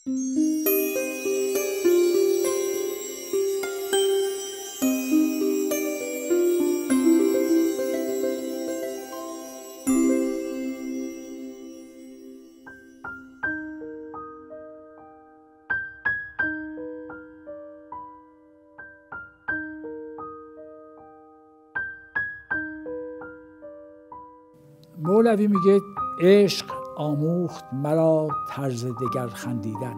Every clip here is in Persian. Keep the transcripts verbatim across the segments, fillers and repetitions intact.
مولوی میگه عشق آموخت مرا طرز دگر خندیدن.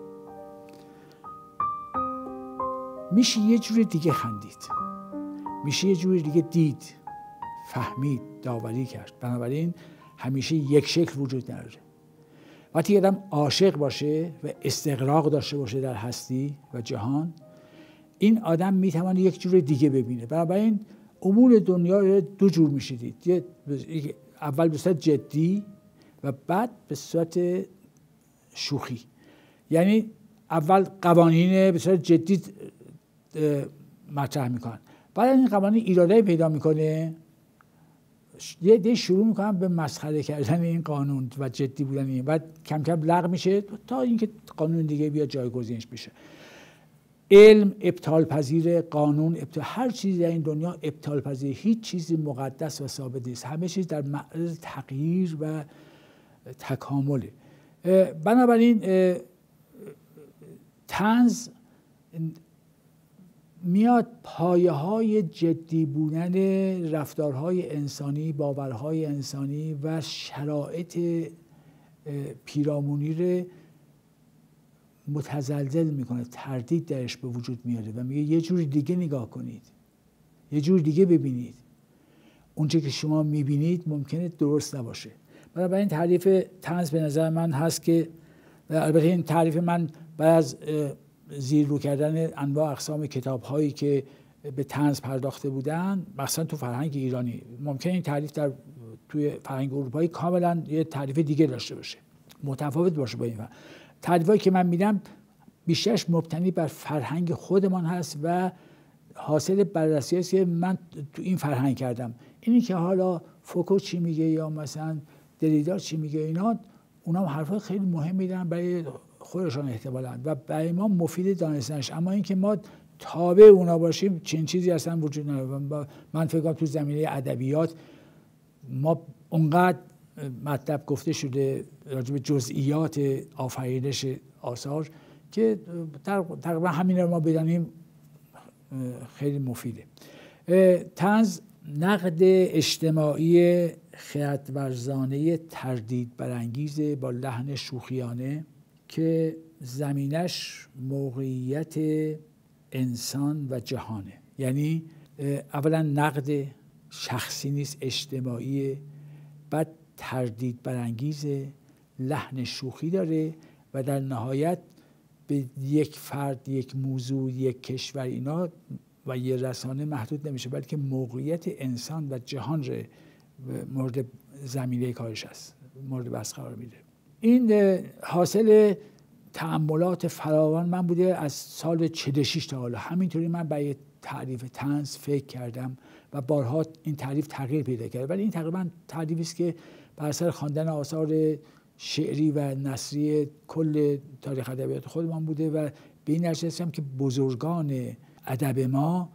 میشه یه جور دیگه خندید، میشه یه جور دیگه دید، فهمید، داوری کرد. بنابراین همیشه یک شکل وجود نداره. وقتی آدم عاشق باشه و استغراق داشته باشه در هستی و جهان، این آدم میتونه یک جور دیگه ببینه. بنابراین امور دنیا رو دو جور میشه دید، اول به صورت جدی و بعد به صورت شوخی. یعنی اول قوانین به صورت جدی مطرح میکنن، بعد این قوانین ایرادایی پیدا میکنه، یه دی شروع میکنن به مسخره کردن این قانون و جدی بودن این، بعد کم کم لغو میشه تا اینکه قانون دیگه بیاد جایگزینش بشه. علم ابطال پذیر، قانون ابطال، هر چیزی در این دنیا ابطال پذیر، هیچ چیزی مقدس و ثابت نیست، همه چیز در معرض تغییر و تکامله. بنابراین طنز میاد پایه های جدی بودن رفتارهای انسانی، باورهای انسانی و شرایط پیرامونی رو متزلزل میکنه، تردید درش به وجود میاره و میگه یه جور دیگه نگاه کنید، یه جور دیگه ببینید. اونچه که شما میبینید ممکنه درست نباشه. بنابراین تعریف طنز به نظر من هست که، البته این تعریف من بعد از زیر رو کردن انواع اقسام کتاب هایی که به طنز پرداخته بودن، مثلا تو فرهنگ ایرانی، ممکنه این تعریف در توی فرهنگ اروپایی کاملا یه تعریف دیگه داشته باشه، متفاوت باشه با این. تعریفایی که من میدم بیشترش مبتنی بر فرهنگ خودمان هست و حاصل بررسی است که من تو این فرهنگ کردم. اینی که حالا فوکو چی میگه یا مثلا دریدا چی میگه، اینا اونا هم حرفای خیلی مهم میدن برای خودشان احتمالاً و برای ما مفید دانستنش، اما اینکه ما تابع اونا باشیم چنین چیزی اصلا وجود نداره. من فکر کنم تو زمینه ادبیات ما اونقدر مطلب گفته شده راجع به جزئیات آفرینش آثار که تقریبا همین رو ما بدانیم خیلی مفیده. طنز نقد اجتماعی خردورزانه تردید برانگیز با لحن شوخیانه که زمینش موقعیت انسان و جهانه. یعنی اولا نقد شخصی نیست، اجتماعی، بعد تردید برانگیزه، لحن شوخی داره و در نهایت به یک فرد، یک موضوع، یک کشور اینا و یه رسانه محدود نمیشه، بلکه موقعیت انسان و جهان رو مورد زمینه کارش است، مورد بحث قرار میده. این حاصل تأملات فراوان من بوده از سال چهل و شش تا حالا. همینطوری من برای تعریف طنز فکر کردم و بارها این تعریف تغییر پیدا کرده، ولی این تقریبا تعریفی است که بر اثر خواندن آثار شعری و نثری کل تاریخ ادبیات خودمان بوده و به این نتیجه رسیدم که بزرگان ادب ما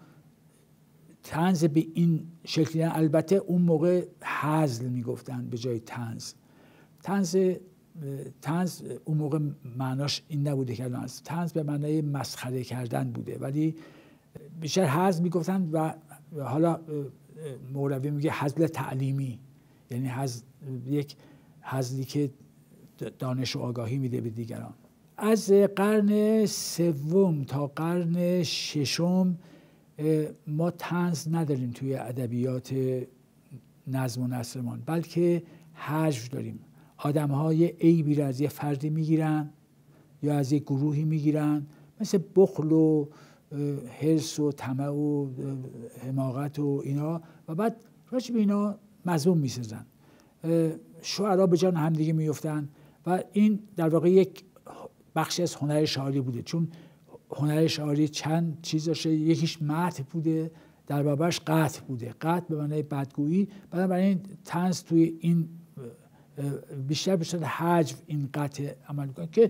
طنز به این شکل دیدن. البته اون موقع هزل میگفتن به جای طنز. طنز طنز اون موقع معناش این نبوده که الان است. طنز به معنای مسخره کردن بوده، ولی بیشتر هزل میگفتن و حالا مولوی میگه هزل تعلیمی، یعنی هزل، یک هزلی که دانش و آگاهی میده به دیگران. از قرن سوم تا قرن ششم ما طنز نداریم توی ادبیات نظم و نثرمان، بلکه هجو داریم. آدم‌های عیبی را از یه فردی میگیرن یا از یه گروهی میگیرن، مثل بخل و حرص و طمع و حماقت و اینا، و بعد راجع به اینا مذموم میسازن. شعرا به جان هم دیگه میفتن و این در واقع یک بخشی از هنر شعری بوده، چون هنر شعری چند چیز داشته. یکیش مدح بوده، در بابش قطع بوده، قطع به معنای بدگویی. بنابراین طنز توی این بیشتر به صورت هجو این قطع عمل میکنه که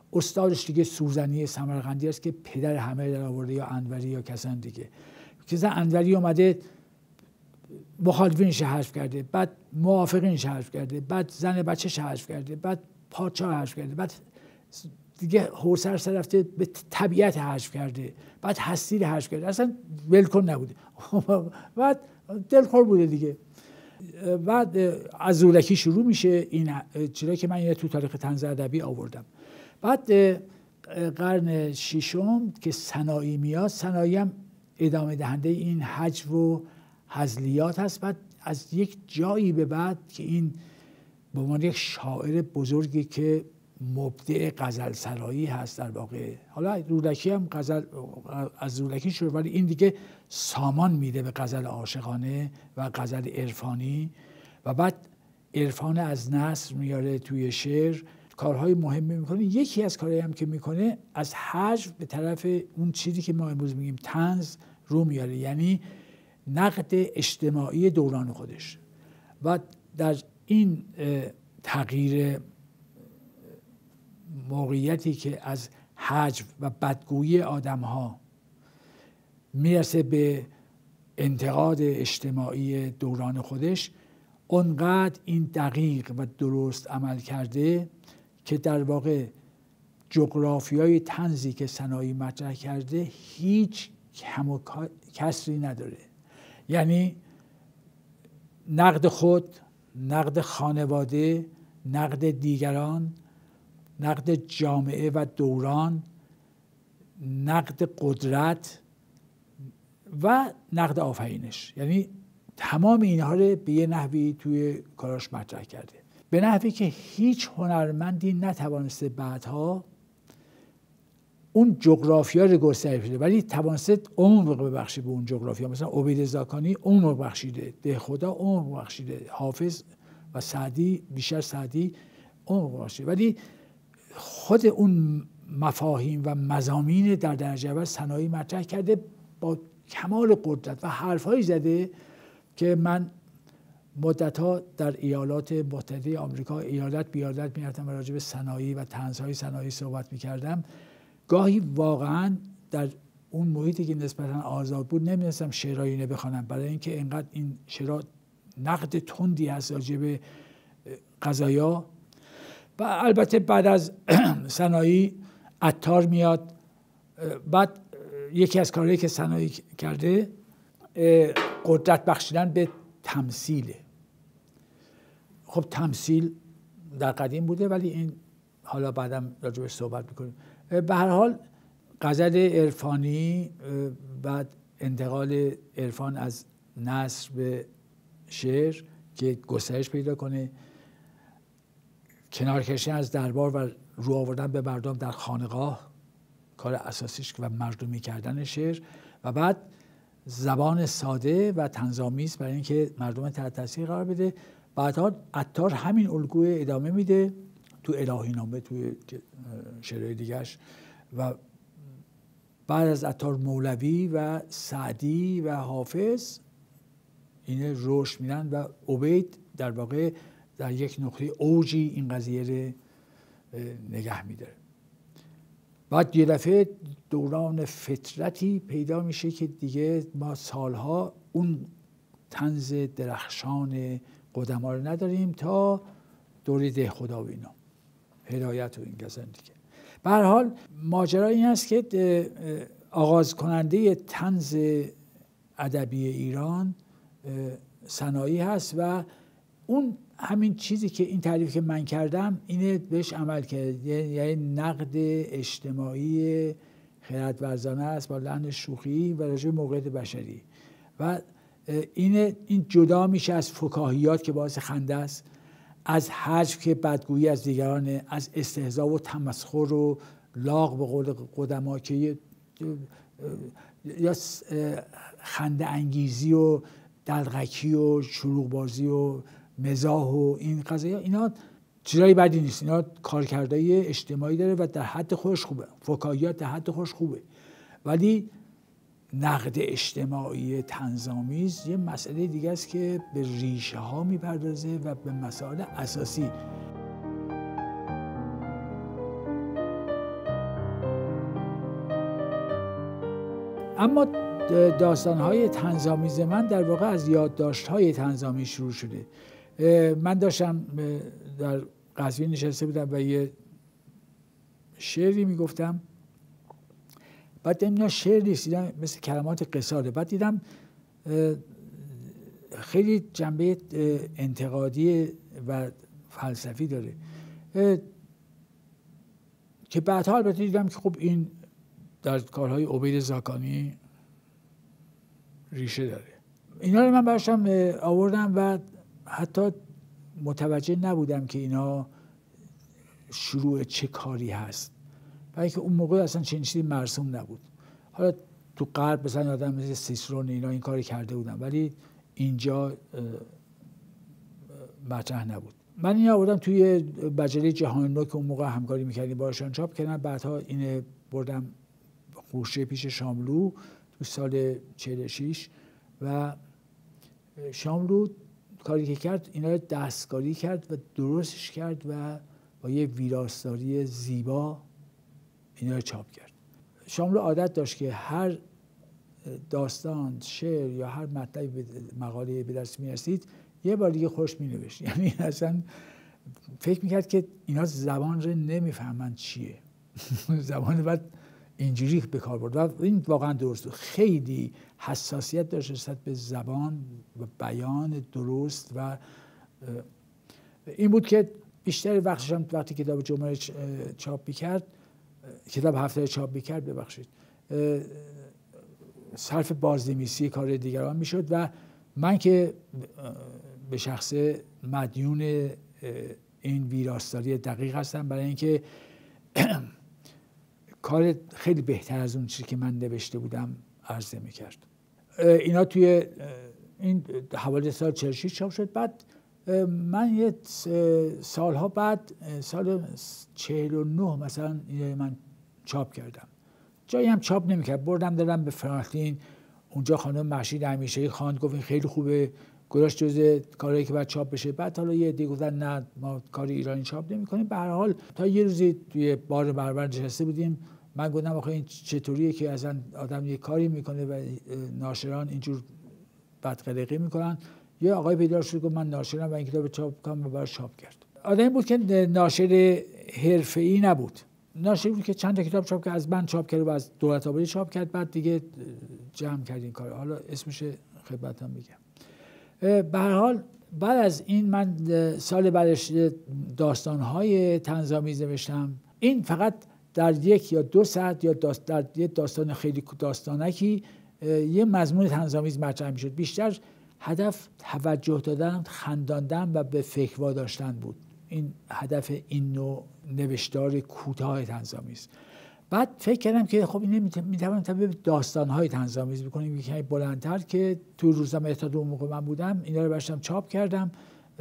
استادش دیگه سوزنی سمرقندی است که پدر همه در آورده، یا انوری یا کسان دیگه. که زن انوری اومده مخالفینش حذف کرده، بعد موافقینش حذف کرده، بعد زن بچه‌ش حذف کرده، بعد پادشاه حذف کرده، بعد دیگه حوصله‌اش رفته به طبیعت حذف کرده، بعد هستی رو حذف کرده، اصلا ولکن نبوده. بعد دلخور بوده دیگه. بعد از زولکی شروع میشه این چیزایی که من اینو تو تاریخ طنز ادبی آوردم. بعد قرن ششم که سنایی میاد، سنایی هم ادامه دهنده این حجو و هزلیات هست. بعد از یک جایی به بعد که این به عنوان یک شاعر بزرگی که مبدع غزل سرایی هست در واقع، حالا رودکی هم غزل از رودکی شروع، ولی این دیگه سامان میده به غزل عاشقانه و غزل عرفانی، و بعد عرفان از نثر میاره توی شعر، کارهای مهمی میکنه. یکی از کارهایی هم که میکنه از حجو به طرف اون چیزی که ما امروز میگیم طنز رو میاره، یعنی نقد اجتماعی دوران خودش. و در این تغییر موقعیتی که از حجو و بدگویی آدم‌ها میرسه به انتقاد اجتماعی دوران خودش، اونقدر این دقیق و درست عمل کرده که در واقع جغرافیای طنزی که سنایی مطرح کرده هیچ کم و کسری نداره. یعنی نقد خود، نقد خانواده، نقد دیگران، نقد جامعه و دوران، نقد قدرت و نقد آفرینش، یعنی تمام اینها رو به یه نحوی توی کاراش مطرح کرده، به نحوی که هیچ هنرمندی نتوانسته بعدها اون جغرافیا رو گسترش بده، ولی توانسته عمق ببخشه به اون جغرافیا. مثلا عبید زاکانی عمق بخشیده، ده خدا عمق بخشیده، حافظ و سعدی، بیشتر سعدی عمق بخشیده، ولی خود اون مفاهیم و مضامین در درجه اول سنایی مطرح کرده با کمال قدرت و حرفهایی زده که من مدت‌ها در ایالات متحده آمریکا ایالت بیالت می‌رفتم و راجع به سنایی و طنزهای سنایی صحبت می‌کردم. گاهی واقعاً در اون محیطی که نسبتاً آزاد بود نمی‌دونستم شعرایی اینو بخوانم، برای اینکه اینقدر این شعرها نقد تندی هست راجع به قضایا. و البته بعد از سنایی عطار میاد. بعد یکی از کارهایی که سنایی کرده قدرت بخشیدن به تمثیله. خب تمثیل در قدیم بوده، ولی این حالا بعدم راجبش صحبت میکنیم. به هر حال غزل عرفانی، بعد انتقال عرفان از نثر به شعر که گسترش پیدا کنه، کنار کشیدن از دربار و رو آوردن به مردم در خانقاه، کار اساسیش و مردمی کردن شعر، و بعد زبان ساده و طنزآمیز برای اینکه مردم تحت تاثیر قرار بده. بعدها عطار همین الگوی ادامه میده تو الهی نامه، تو شعرهای دیگرش، و بعد از عطار مولوی و سعدی و حافظ اینه رشد میدن و عبید در واقع در یک نقطه اوجی این قضیه رو نگه میداره. بعد یه دفعه دوران فترتی پیدا میشه که دیگه ما سالها اون طنز درخشان قدما رو نداریم تا دوره ده خدا و اینا، هدایت و این کسان دیگه. به هر حال ماجرا این است که آغاز کننده طنز ادبی ایران سنایی هست و اون همین چیزی که این تعریف که من کردم اینه بهش عمل کرد، یعنی نقد اجتماعی خردورزانه است با لحن شوخی و راجع به موقعیت بشری، و این این جدا میشه از فکاهیات که باعث خنده است، از حجو که بدگویی از دیگرانه، از استهزا و تمسخر و لاغ به قول قدما که یا خنده انگیزی و دلغکی و شلوغ بازی و مزاح و این قضایا، اینا چیزای بدی نیست، اینا کارکردهای اجتماعی داره و در حد خودش خوبه، فکاهیات در حد خودش خوبه، ولی نقد اجتماعی طنزآمیز یه مسئله دیگه است که به ریشه ها میپردازه و به مسائل اساسی. اما داستان‌های طنزآمیز من در واقع از یادداشت‌های طنزآمیز شروع شده. من داشتم در قزوین نشسته بودم و یه شعری میگفتم، بعد دیدم شعر نیست، دیدم مثل کلمات قصاده. بعد دیدم خیلی جنبه انتقادی و فلسفی داره که بعدها البته دیدم که خب این در کارهای عبید زاکانی ریشه داره. اینا رو من براشم آوردم و حتی متوجه نبودم که اینا شروع چه کاری هست، برای که اون موقع اصلا چنین چیزی مرسوم نبود. حالا تو غرب مثلا آدم مثل سیسرون اینا این کاری کرده بودن، ولی اینجا مطرح نبود. من این آوردم توی مجله جهان نو که اون موقع همکاری میکردیم باشون چاپ کردن. بعدها اینه بردم خوشه پیش شاملو تو سال چهل و شش و شاملو کاری که کرد اینا رو دستکاری کرد و درستش کرد و با یه ویراستاری زیبا اینا رو چاپ کرد. شاملو عادت داشت که هر داستان، شعر یا هر مطلبی مقاله به دست می‌رسید یه بار دیگه خوش می‌نوشت. یعنی اصلا فکر می‌کرد که اینا زبان رو نمی‌فهمن چیه. زبان بعد اینجوری به کار برد و این واقعا درست. خیلی حساسیت داشت نسبت به زبان و بیان درست و این بود که بیشتر وقتش هم وقتی کتاب جمعه چاپ می‌کرد، کتاب هفته چاپ می‌کرد ببخشید، صرف بازنویسی کار دیگران میشد و من که به شخص مدیون این ویراستاری دقیق هستم، برای اینکه کار خیلی بهتر از اون چیزی که من نوشته بودم عرضه میکرد. اینا توی این حوالی سال چهل و شش چاپ شد. بعد من یه سالها بعد سال چهل و نه مثلا من چاپ کردم. جایی هم چاپ نمیکرد، بردم دادم به فرانکلین. اونجا خانم مهشید همیشه‌ای خواند، گفت این خیلی خوبه، گذاشت جزء کارهایی که باید چاپ بشه. بعد حالا یه عده گفتن نه ما کار ایرانی چاپ نمی‌کنیم. به هر حال تا یه روزی توی بار برابر نشسته بودیم، من گفتم آخه این چطوریه که اصلا آدم یه کاری میکنه و ناشران اینجور بدقلقی میکنن. یه آقای پیدا شد گفت من ناشرم و این کتاب چاپ کنم و براش چاپ کرد. آدمی بود که ناشر حرفه‌ای نبود، ناشری بود که چند تا کتاب چاپ کرد، از من چاپ کرد و از دولت آبادی چاپ کرد، بعد دیگه جمع کرد این کار. حالا اسمش خدمتتون میگم. به هر حال بعد از این من سال بعدش داستان‌های طنزآمیز نوشتم. این فقط در یک یا دو ساعت یا داست در یک داستان خیلی داستانکی یه مضمون طنزآمیز مطرح میشد. بیشتر هدف توجه دادن، خنداندن و به فکر واداشتن بود. این هدف این نوع نوشتار کوتاه طنزآمیز. بعد فکر کردم که خب این میتونم تبدیل داستان‌های طنزآمیز بکنیم یکی بلندتر، که تو روزنامه اتحاد اون موقع من بودم اینا رو برشتم چاپ کردم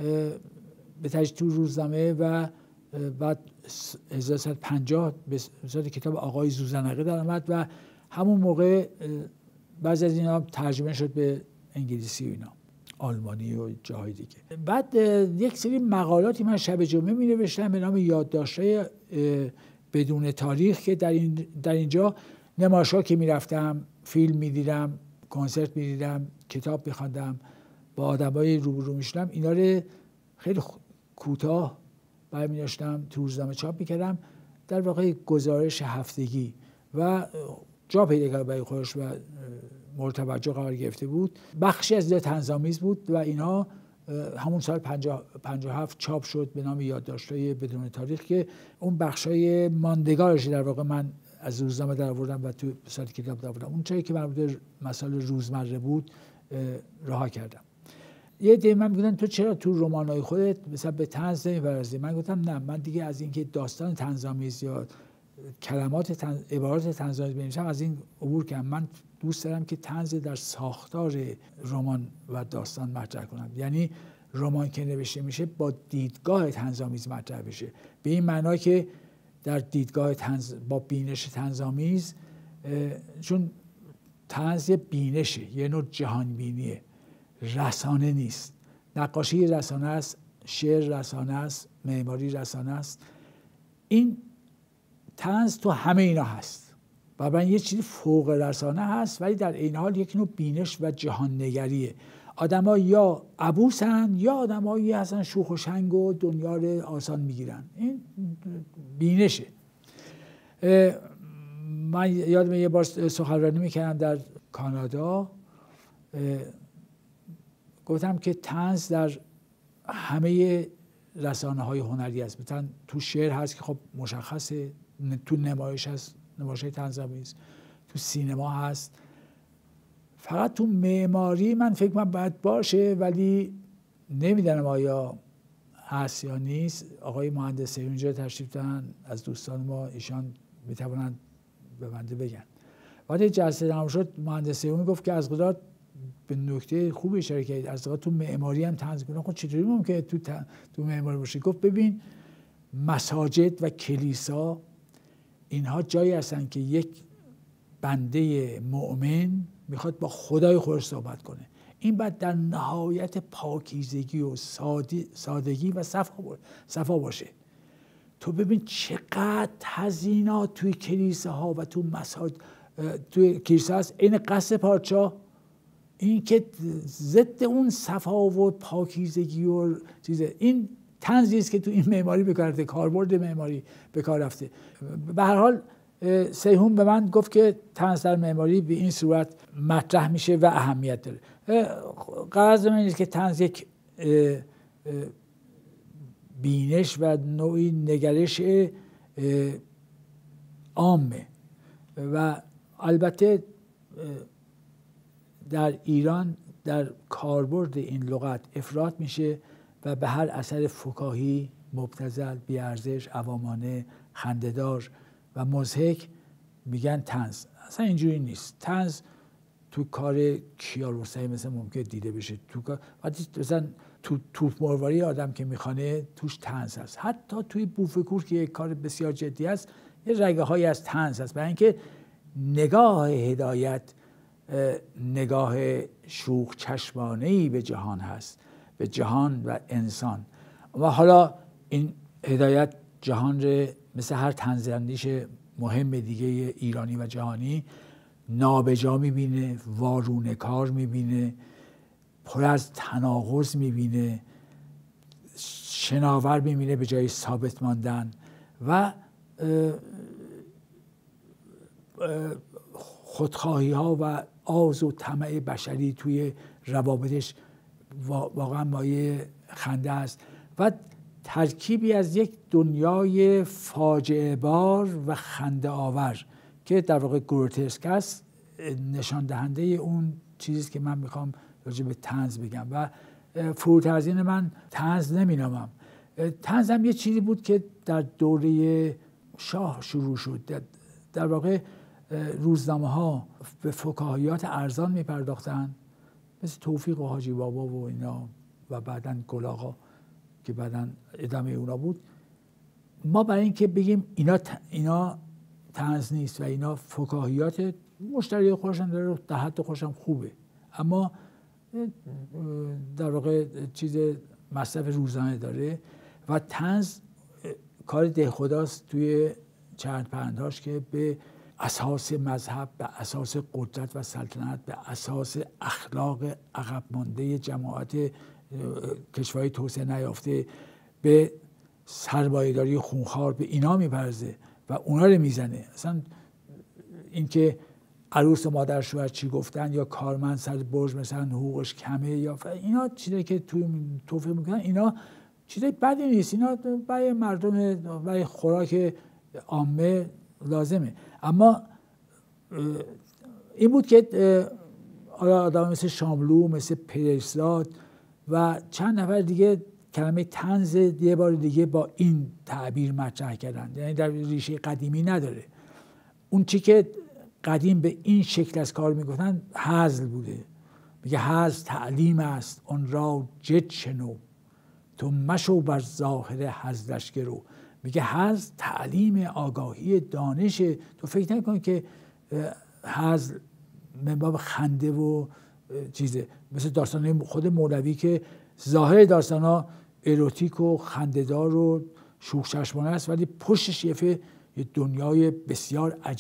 به تدریج تو روزنامه و بعد هزار و سیصد و پنجاه به صورت کتاب آقای زوزنقه در آمد و همون موقع بعضی از اینا ترجمه شد به انگلیسی و اینا، آلمانی و جاهای دیگه. بعد یک سری مقالاتی من شب جمعه می نوشتم به نام یادداشت‌های بدون تاریخ، که در این در اینجا نمایشگاه که میرفتم، فیلم میدیدم، کنسرت میدیدم، کتاب میخواندم، با آدمای روبرو میشدم، اینا رو خیلی کوتاه برمی داشتم تو روزنامه چاپ میکردم، در واقع گزارش هفتگی و جا پیدا کرد برای خودش و مورد توجه قرار گرفته بود. بخشی از این طنزآمیز بود و اینا همون سال پنجاه و هفت چاپ شد به نام یادداشت‌های بدون تاریخ، که اون بخشای ماندگارش در واقع من از روزنامه در آوردم و تو سایت کتاب در آوردم. اون چیزی که مربوط به مسائل روزمره بود رها کردم. یه دی من میگفتن تو چرا تو رمان‌های خودت مثلا به طنز نمی‌پردازی؟ من گفتم نه، من دیگه از اینکه داستان طنزآمیز یا کلمات تنز، عبارات طنزآمیز بنویسم از این عبور کردم. من دوست دارم که طنز در ساختار رمان و داستان مطرح کنم، یعنی رمان که نوشته میشه با دیدگاه طنزآمیز مطرح بشه، به این معنا که در دیدگاه طنز با بینش طنزآمیز، چون طنز یه بینشه، یه نوع جهان بینیه، رسانه نیست. نقاشی رسانه است، شعر رسانه است، معماری رسانه است. این طنز تو همه اینا هست. بنابراین یه چیزی فوق رسانه هست، ولی در این حال یک نوع بینش و جهان نگریه. آدم‌ها یا عبوسن یا آدم‌هایی هستن شوخ و شنگ و دنیا رو آسان میگیرن. این بینشه. من یادم یه بار سخنرانی میکردم در کانادا، گفتم که طنز در همه رسانه‌های هنری است. مثلا تو شعر هست که خب مشخصه، تو نمایش هست، نمایش‌های طنزآمیز، تو سینما هست. فقط تو معماری من فکر کنم باید باشه، ولی نمیدونم آیا هست یا نیست. آقای مهندس سیون اینجا تشریف دارن از دوستان ما، ایشان میتونن به بنده بگن. وقتی جلسه تمام شد مهندس سیون گفت که از قدرت به نکته خوب اشاره کردید، از قدرت تو معماری هم طنز کنه. خب چطوری ممکنه تو تو معماری باشه؟ گفت ببین مساجد و کلیسا اینها جایی هستن که یک بنده مؤمن میخواد با خدای خودش صحبت کنه. این باید در نهایت پاکیزگی و سادگی و صفا باشه. تو ببین چقدر تزیینات توی کلیساها و تو مساجد توی کلیسا هست، این قصد پادشاه، این که ضد اون صفا و پاکیزگی و چیزه. این طنزی است که تو این معماری به کار رفته، کاربرد معماری به کار رفته. به هر حال سیهون به من گفت که طنز در معماری به این صورت مطرح میشه و اهمیت داره. غرض من اینه که طنز یک بینش و نوعی نگرش عامه و البته در ایران در کاربرد این لغت افراط میشه و به هر اثر فکاهی، مبتذل، بی‌ارزش، عوامانه، خنده‌دار و مضحک میگن طنز. اصلا اینجوری نیست. طنز تو کار کیارستمی مثلا ممکنه دیده بشه. تو کار مثلا تو توپ مرواری آدم که میخوانه توش طنز هست. حتی توی بوفکور که یک کار بسیار جدی است یه رگه هایی از طنز هست، برای اینکه نگاه هدایت نگاه شوخ چشمانه‌ای به جهان هست، به جهان و انسان. و حالا این هدایت جهان رو مثل هر طنزاندیش مهم دیگه ایرانی و جهانی نابجا میبینه، وارونه کار میبینه، پر از تناقض میبینه، شناور میبینه به جای ثابت ماندن و خودخواهی ها و آز و طمع بشری توی روابطش واقعا مایه خنده است و ترکیبی از یک دنیای فاجعه بار و خنده آور که در واقع گروتسک است، نشان دهنده اون چیزی که من میخوام راجع به طنز بگم. و فروتر از این من طنز نمینامم. طنز هم یه چیزی بود که در دوره شاه شروع شد. در واقع روزنامه ها به فکاهیات ارزان میپرداختن، مثل توفیق و حاجی بابا و اینا و بعداً گلاغا که بعداً ادامه اونا بود. ما برای اینکه بگیم اینا اینا طنز نیست و اینا فکاهیات، مشتری خودشون داره، در حد خودشون خوبه، اما در واقع چیز مصرف روزانه داره و طنز کار دهخداست توی چند پرندهاش که به اساس مذهب، به اساس قدرت و سلطنت، به اساس اخلاق عقب مانده جماعت کشورهای توسعه نیافته، به سرمایه‌داری خونخوار، به اینا میپرزه و اونا رو میزنه. اصلا اینکه عروس و مادر شوهر چی گفتن یا کارمند سر برج مثلا حقوقش کمه یا اینا چیزایی که توی توفیق میکنن، اینا چیزای بدی نیست، اینا برای مردم، برای خوراک عامه لازمه. اما این بود که آدم مثل شاملو، مثل پریسلات و چند نفر دیگه کلمه طنز یه بار دیگه با این تعبیر مطرح کردن، یعنی در ریشه قدیمی نداره. اون چی که قدیم به این شکل از کار میگفتن هزل بوده. میگه هزل تعلیم است، اون را جد شنو، تو مشو بر ظاهر هزلش گرو. میگه هزل تعلیم، آگاهی، دانش. تو فکر نکن که هزل من باب خنده و چیزه، مثل داستان خود مولوی که ظاهر داستانا اروتیک و خنده‌دار و شوخ چشمانه است، ولی پشتش یه دنیای بسیار عجیب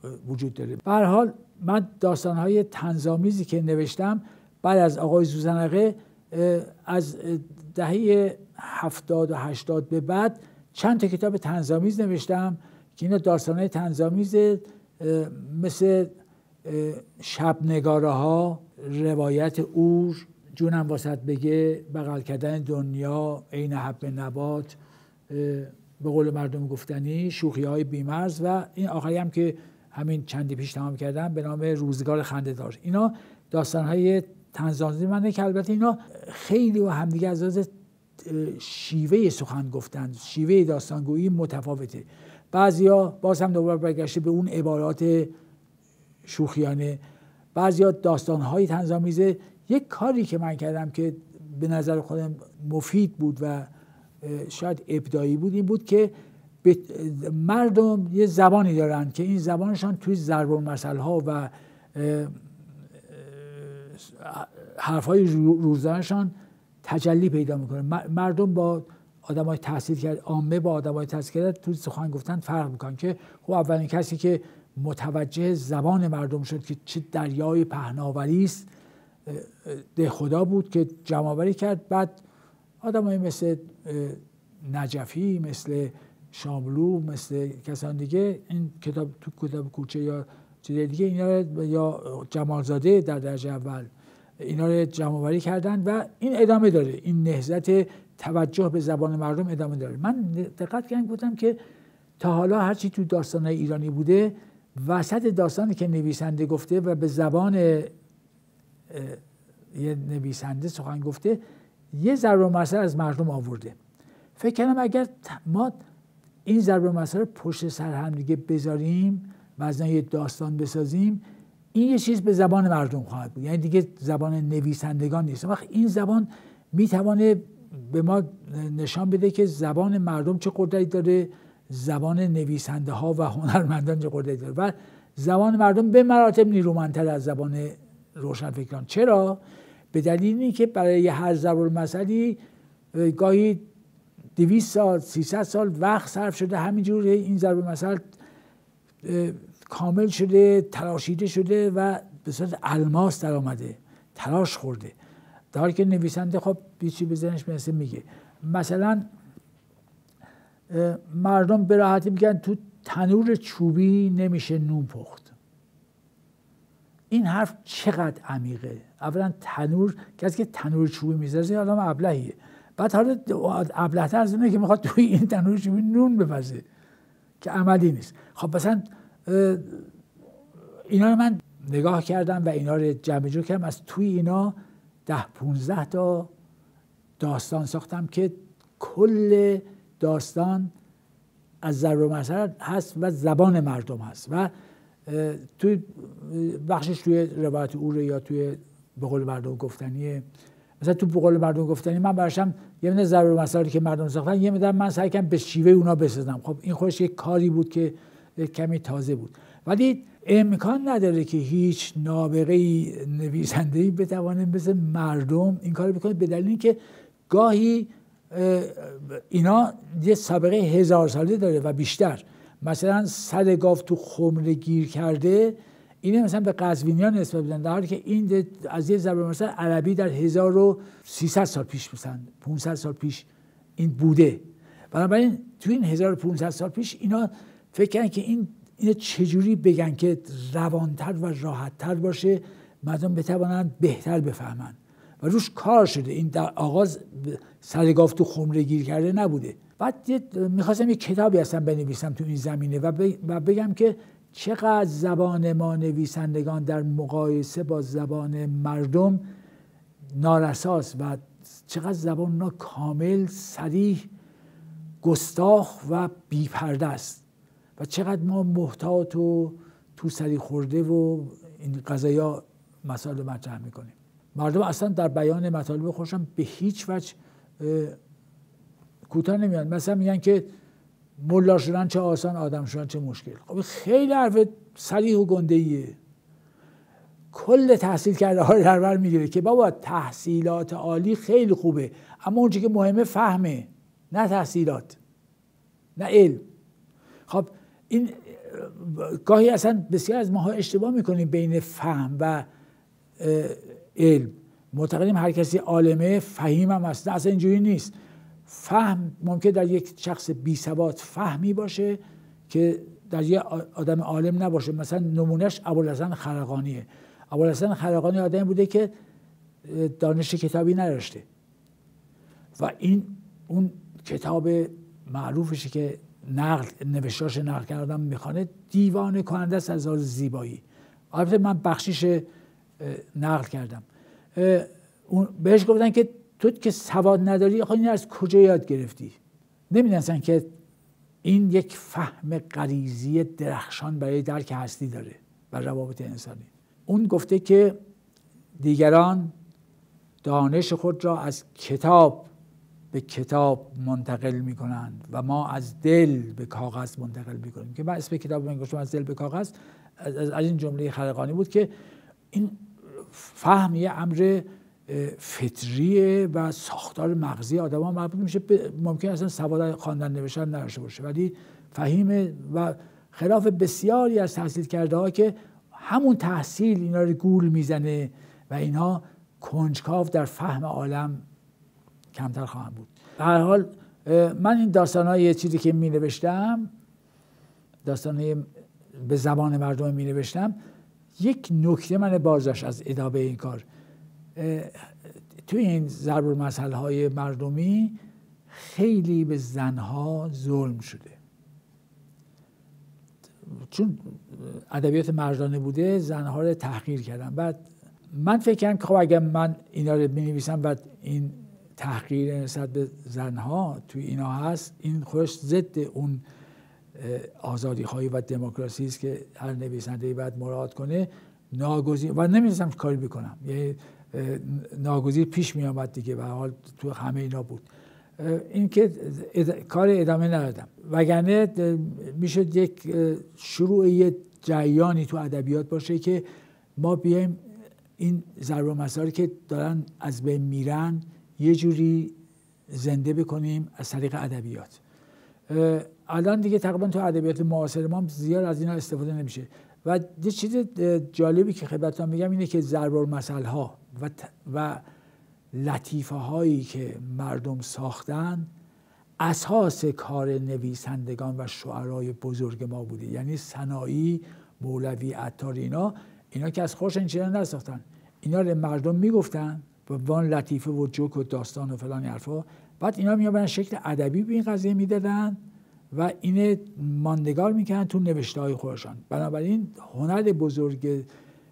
وجود داره. به هر حال من داستان‌های طنزآمیزی که نوشتم بعد از آقای زوزنقه از دهه هفتاد و هشتاد به بعد چند تا کتاب طنزآمیز نوشتم که اینا داستان‌های طنزآمیز مثل شبنگاره ها، روایت اور، جونم واسط بگه، بغل کردن دنیا، عین حب نبات، به قول مردم گفتنی، شوخی های بیمرز و این آخری هم که همین چندی پیش تمام کردم به نام روزگار خنده‌دار. اینا داستان های طنزآمیز منه که البته اینا خیلی و همدیگه از لحاظ شیوه سخن گفتن، شیوه داستانگویی متفاوته. بعضیا باز هم دوباره برگشته به اون عبارات شوخیانه، بعضیا داستان‌های طنزآمیزه. یک کاری که من کردم که به نظر خودم مفید بود و شاید ابداعی بود این بود که مردم یه زبانی دارن که این زبانشان توی ضرب المثل‌ها و حرف‌های روزانه‌شان تجلی پیدا میکنه. مردم با آدمای تحصیل کرده، عامه با آدمای تحصیل کرده توی سخن گفتن فرق میکنن که خب اولین کسی که متوجه زبان مردم شد که چه دریای پهناوری است ده خدا بود که جمع‌آوری کرد. بعد آدمای مثل نجفی، مثل شاملو، مثل کسان دیگه این کتاب تو کتاب کوچه یا چیز دیگه اینا یا جمالزاده در درجه اول اینا رو جمع‌آوری کردن و این ادامه داره. این نهضت توجه به زبان مردم ادامه داره. من دقت کردم گفتم که تا حالا هرچی تو داستان‌های ایرانی بوده وسط داستانی که نویسنده گفته و به زبان یه نویسنده سخن گفته یه ضرب المثل از مردم آورده. فکر کنم اگر ما این ضرب المثل رو پشت سر هم دیگه بذاریم و از یه داستان بسازیم این یه چیز به زبان مردم خواهد بود، یعنی دیگه زبان نویسندگان نیست. وقت این زبان میتونه به ما نشان بده که زبان مردم چه قدرتی داره، زبان نویسنده ها و هنرمندان چه قدرتی داره و زبان مردم به مراتب نیرومندتر از زبان روشنفکران. چرا؟ به دلیل اینکه برای هر ضرب المثلی گاهی دویست سال، سیصد سال وقت صرف شده، همینجور این ضرب المثل کامل شده، تراشیده شده و به صورت الماس در آمده، تراش خورده. در حالی که نویسنده خب بیچی به ذهنش میرسه میگه. مثلا مردم به راحتی میگن تو تنور چوبی نمیشه نون پخت. این حرف چقدر عمیقه. اولا تنور، کسی که تنور چوبی میذاره آدم ابلهیه. بعد حالا ابله‌تر از اینه که میخواد توی این تنور چوبی نون بپزه که عملی نیست. خب مثلا اینا رو من نگاه کردم و اینا رو جمع جور کردم، از توی اینا ده پونزده تا داستان ساختم که کل داستان از ضرب المثل هست و زبان مردم هست و توی بخشش توی روایت اور یا توی به قول مردم گفتنیه. مثلا تو به قول مردم گفتنی من براشم یه مقدار ضرب المثلی که مردم ساختن یه مقدار من سعی کردم به شیوه اونا بسازم. خب این خودش یک کاری بود که کمی تازه بود، ولی امکان نداره که هیچ نابغه‌ای نویسنده‌ای بتونه مثل مردم این کارو بکنه، به دلیل اینکه گاهی اینا یه سابقه هزار ساله داره و بیشتر. مثلا صد گاو تو خمره گیر کرده اینه مثلا به قزوینیان نسبت بدن، در حالی که این از یه ضرب المثل عربی در هزار و سیصد سال پیش مثلا پانصد سال پیش این بوده. بنابراین تو این هزار و پانصد سال پیش اینا فکر کردن که این اینو چجوری بگن که روانتر و راحتتر باشه، مردم بتوانن بهتر بفهمن و روش کار شده. این در آغاز سر گاو تو خمره گیر کرده نبوده. بعد میخواستم یک کتابی اصلا بنویسم تو این زمینه و بگم که چقدر زبان ما نویسندگان در مقایسه با زبان مردم نارساست و چقدر زبان اونا کامل، صریح، گستاخ و بی‌پرده است و چقدر ما محتاط و تو سری خورده و این قضایا مسائل مطرح میکنیم. مردم اصلا در بیان مطالب خودشون به هیچ وجه کوتاه نمیان. مثلا میگن که ملا شدن چه آسان، آدم شدن چه مشکل. خب خیلی حرف صریح و گنده‌ایه. کل تحصیل کرده ها رو در بر میگیره که بابا تحصیلات عالی خیلی خوبه، اما اون چیزی که مهمه فهمه، نه تحصیلات، نه علم. خب این گاهی اصلا بسیار از ماها اشتباه میکنیم بین فهم و علم. معتقدیم هر کسی عالمه، فهیم هم هست. اصلا اینجوری نیست. فهم ممکن در یک شخص بی سواد فهمی باشه که در یک آدم عالم نباشه. مثلا نمونهش ابوالحسن خرقانیه. ابوالحسن خرقانی آدمی بوده که دانش کتابی نداشته و این اون کتاب معروفشه که نقل نوشتاش نقل کردم میخوانه، دیوانه کننده است از لحاظ زیبایی. البته من بخشیش نقل کردم. اون بهش گفتن که تو که سواد نداری، آخه این از کجا یاد گرفتی؟ نمیدونستن که این یک فهم غریزی درخشان برای درک هستی داره و روابط انسانی. اون گفته که دیگران دانش خود را از کتاب به کتاب منتقل می کنند و ما از دل به کاغذ منتقل می کنیم. که من اسم کتاب من گفتم از دل به کاغذ، از, از این جمله خرقانی بود که این فهم یه امر فطریه و ساختار مغزی آدم ها مربوط میشه. ممکن اصلا سواد خواندن نوشتن نداشته باشه ولی فهیمه و خلاف بسیاری از تحصیل کرده ها که همون تحصیل اینا رو گول میزنه و اینها کنجکاو در فهم عالم کمتر خواهند بود. به هر حال من این داستان‌های یه چیزی که می نوشتم، داستان‌های به زبان مردم می نوشتم، یک نکته من باز داشت از ادامه این کار. توی این ضرب المثل‌های مردمی خیلی به زنها ظلم شده، چون ادبیات مردانه بوده زنها رو تحقیر کردن. بعد من فکر کردم که خب اگر من اینا رو می‌نویسم و این تحقیر نسبت به زنها توی اینا هست، این خودش ضد اون آزادی‌خواهی و دموکراسی است که هر نویسنده‌ای باید مراعات کنه. ناگزیر و نمی‌دونستم کاری بکنم، یعنی ناگزیر پیش می آمد دیگه و حال تو همه اینا بود. این که اد... کار ادامه ندادم، وگرنه میشد یک شروع یه جریانی تو ادبیات باشه که ما بیایم این ضرب المثل که دارن از بین میرن یه جوری زنده بکنیم از طریق ادبیات. الان دیگه تقریبا تو ادبیات معاصر ما زیاد از اینا استفاده نمیشه و یه چیز جالبی که خدمتتون میگم اینه که ضرب المثل ها و, و لطیفه هایی که مردم ساختن اساس کار نویسندگان و شعرای بزرگ ما بوده. یعنی سنایی، مولوی، عطار، اینا اینا که از خودشون چیزا نساختن، اینا رو مردم میگفتن و وان لطیفه و جوک و داستان و فلان حرفا، بعد اینا میابرن شکل ادبی به این قضیه میدادن و اینه ماندگار میکنن تو نوشته های خودشان. بنابراین هنر بزرگ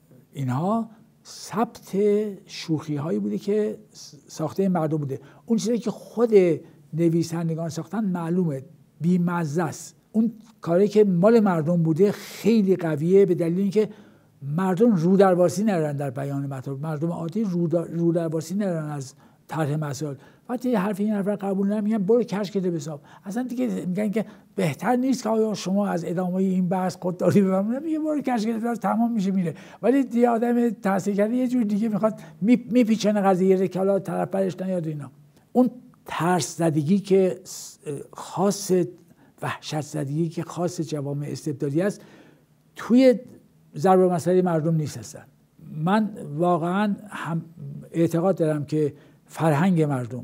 اینها ثبت شوخی هایی بوده که ساخته مردم بوده. اون چیزی که خود نویسندگان ساختن معلومه بی‌مزه است. اون کاری که مال مردم بوده خیلی قویه، به دلیل اینکه مردم رو درواسی ندارن در بیان مطلب. مردم عادی رو درواسی ندارن از طرح مسائل. وقتی حرف این حرف را قبول نمیکنن میگن برو کش کده بساب. اصلا دیگه میگن که بهتر نیست که آیا شما از ادامه این بحث خودداری بفرمایید، میگه برو کش کده بساب، تمام میشه میره. ولی دی آدم تحصیل کرده یه جور دیگه میخواد میپیچونه قضیه که حالا طرف برش نیاد اینا. اون ترس زدگی که خاص، وحشت زدگی که خاص جوامع استبدادی است، توی ضرب المثل مردم نیست هستن. من واقعا هم اعتقاد دارم که فرهنگ مردم،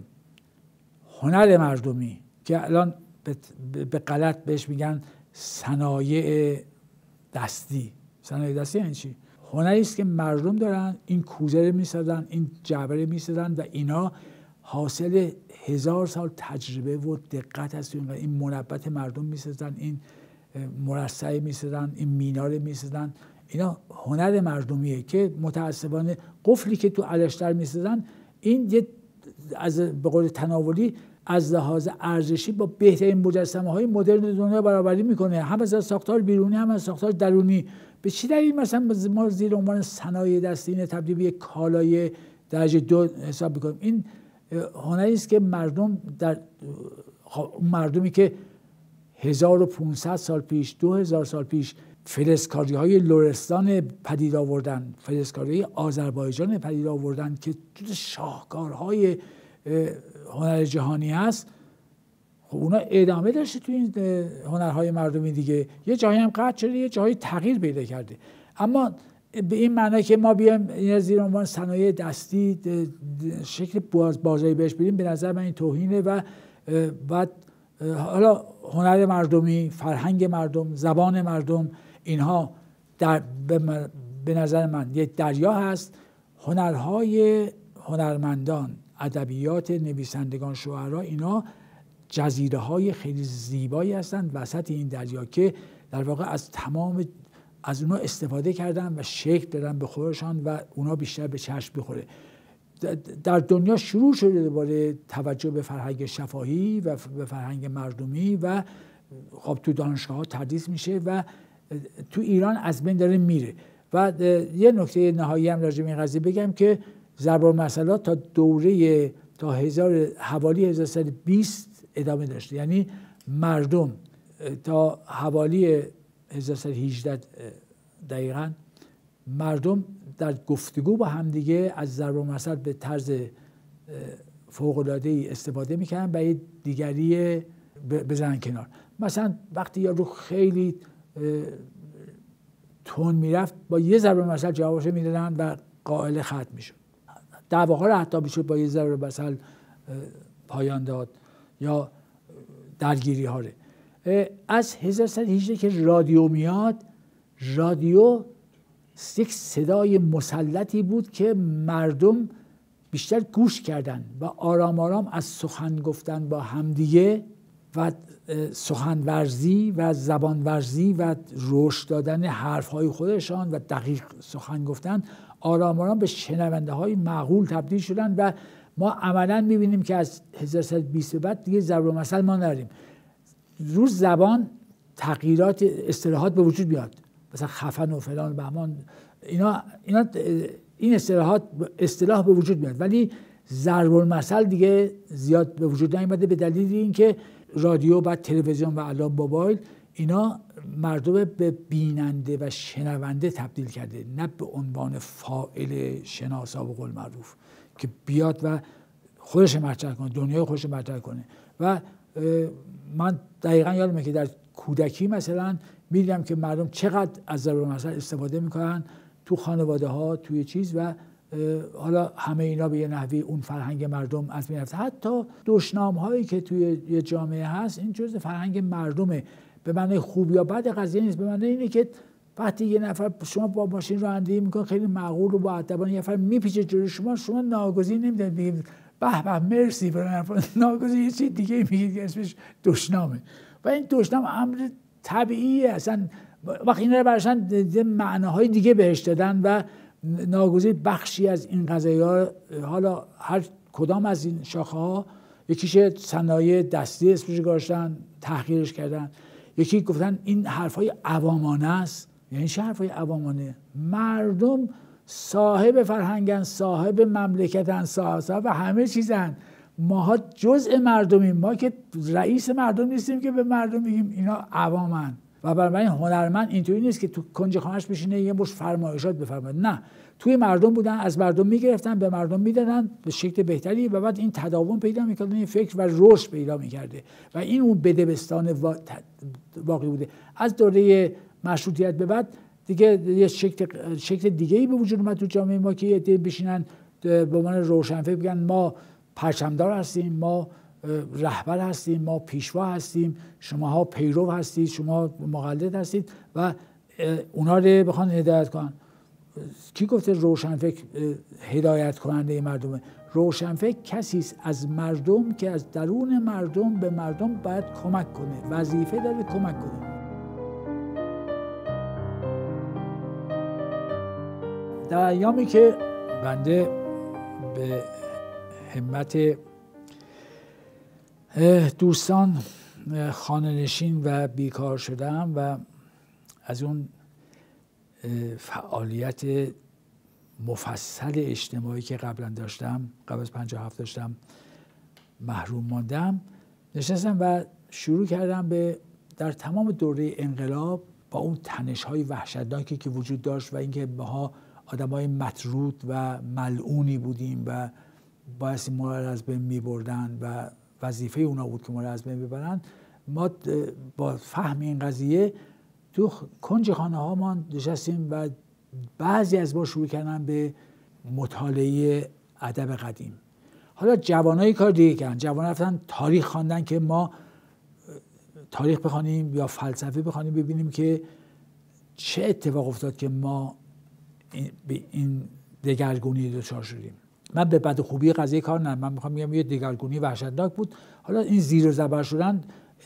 هنر مردمی که الان به غلط بهش میگن صنایع دستی، صنایع دستی یعنی چی؟ هنری است که مردم دارن، این کوزه رو میسازن، این جعبه رو میسازن و اینا حاصل هزار سال تجربه و دقت است. این منبت مردم میسازن، این مرصع میسازن، این مینا رو میسازن. اینا هنر مردمیه که متاسفانه قفلی که تو الشتر میسازن این یه از به قول تناولی از لحاظ ارزشی با بهترین مجسمه های مدرن دنیا برابری میکنه، هم از ساختار بیرونی هم از ساختار درونی. به چی دلیل مثلا ما زیر عنوان صنایع دستی اینو تبدیل به یک کالای درجه دو حساب میکنیم؟ این هنری است که مردم در مردمی که هزار و پانصد سال پیش، دو هزار سال پیش فلزکاری های لرستان پدید آوردن، فلزکاری های آذربایجان پدید آوردن که جز شاهکارهای هنر جهانی هست، خب اونا ادامه داشته تو این هنرهای مردمی دیگه، یه جایی هم قطع شده، یه جایی تغییر پیدا کرده. اما به این معنی که ما بیایم این زیر عنوان صنایع دستی شکل باز بازاری بهش بدیم، به نظر من این توهینه. و بعد حالا هنر مردمی، فرهنگ مردم، زبان مردم، اینها در به نظر من یک دریا هست. هنرهای هنرمندان، ادبیات، نویسندگان، شاعرها، اینا جزیره های خیلی زیبایی هستند وسط این دریا که در واقع از تمام از اونا استفاده کردن و شکل دادن به خودشان و اونا بیشتر به چشم بخوره. در دنیا شروع شده دوباره توجه به فرهنگ شفاهی و به فرهنگ مردمی و خب تو دانشگاه ها تدریس میشه و تو ایران از بین داره میره. و یه نکته نهایی هم راجع به این قضیه بگم که ضرب المثلات تا دوره تا هزار حوالی هزار و سیصد و بیست ادامه داشته، یعنی مردم تا حوالی هزار و سیصد و هجده دقیقاً مردم در گفتگو با همدیگه از ضرب المثل به طرز فوق‌العاده‌ای استفاده میکنن و یه دیگری بزنن کنار. مثلا وقتی یارو خیلی تون میرفت با یه ضرب المثل جوابش میدادن و قائل ختم میشد. دعواها رو حتی میشد با یه ضرب المثل پایان داد یا درگیری ها رو. از هزار و سیصد و هجده که رادیو میاد، رادیو یک صدای مسلطی بود که مردم بیشتر گوش کردن و آرام آرام از سخن گفتن با همدیگه و سخن ورزی و زبان ورزی و رشد دادن حرفهای خودشان و دقیق سخن گفتن آرام آرام به شنونده های معقول تبدیل شدن. و ما عملا میبینیم که از هزار و سیصد و بیست بعد دیگه ضرب المثل ما نداریم. روز زبان تغییرات اصطلاحات به وجود میاد، مثلا خفن و فلان و بهمان، اینا اینا این اصطلاحات اصطلاح به وجود میاد، ولی ضرب المثل دیگه زیاد به وجود نیامده به دلیل اینکه رادیو، بعد تلویزیون و الان موبایل، اینا مردم به بیننده و شنونده تبدیل کرده، نه به عنوان فاعل شناسا و قول معروف که بیاد و خودش مطرح کنه، دنیای خودش مطرح کنه. و من دقیقاً یادمه که در کودکی مثلا میدیدم که مردم چقدر از ضرب المثل استفاده میکنن تو خانواده ها، توی چیز، و حالا همه اینا به یه نحوی اون فرهنگ مردم از بین رفته. حتی دشنام هایی که توی یه جامعه هست این جزء فرهنگ مردمه. به معنی خوب یا بد قضیه نیست، به معنی اینه که وقتی یه نفر شما با ماشین رانندگی میکنه خیلی معقول و با ادبانه، یه نفر میپیچه جلوی شما، شما ناگزیر نمیدونید بگید به به مرسی، ناگزیر یه چیز دیگه میگید که اسمش دشنامه. و این دشنام امر طبیعیه، اصلا وقتی اینا رو براشون معناهای دیگه بهش دادن و ناگزیر بخشی از این قضایا، حالا هر کدام از این شاخه ها، یکیش صنایع دستی اسمش گذاشتن تحقیرش کردن، یکی گفتن این حرفای عوامانه است. یعنی چه حرفای عوامانه؟ مردم صاحب فرهنگن، صاحب مملکتن، صاحب و همه چیزن. ماها جزء مردمیم، ما که رئیس مردم نیستیم که به مردم بگیم اینا عوامن. و بنابراین هنرمند اینطوری نیست که تو کنج خانه‌اش بشینه یه مش فرمایشات بفرماید، نه، توی مردم بودن، از مردم میگرفتن، به مردم میدادن به شکل بهتری و بعد این تداوم پیدا میکرد، این فکر و رشد پیدا میکرده و این اون بدبستان واقعی بوده. از دوره مشروطیت به بعد دیگه یه شکل شکل دیگه‌ای به وجود اومد تو جامعه ما که یه بشینن به عنوان روشنفکر بگن ما پرچمدار هستیم، ما رهبر هستیم، ما پیشوا هستیم، شماها پیرو هستید، شما مقلد هستید و اونا رو بخوان هدایت کنن. کی گفته روشنفکر هدایت کننده مردمه؟ روشنفکر کسی است از مردم که از درون مردم به مردم باید کمک کنه، وظیفه داره کمک کنه. در ایامی که بنده به همت دوستان خانه نشین و بیکار شدم و از اون فعالیت مفصل اجتماعی که قبلا داشتم، قبل از پنجاه و هفت داشتم، محروم ماندم، نشستم و شروع کردم به در تمام دوره انقلاب با اون تنش‌های وحشتناکی که وجود داشت و اینکه ماها آدمای مطرود و ملعونی بودیم و باعث ما را از بین می‌بردن و وظیفه اونا بود که ما رو از بین ببرن، ما با فهم این قضیه تو کنج خانه ها ما نشستیم و بعضی از ما شروع کردن به مطالعه ادب قدیم. حالا جوانایی کار دیگه کردن، جوان رفتن تاریخ خواندن که ما تاریخ بخوانیم یا فلسفه بخوانیم ببینیم که چه اتفاق افتاد که ما به این دگرگونی دچار شدیم. من به بد و خوبی قضیه کار ندارم، من میخوام بگم یه دگرگونی وحشتناک بود. حالا این زیر و زبر شدن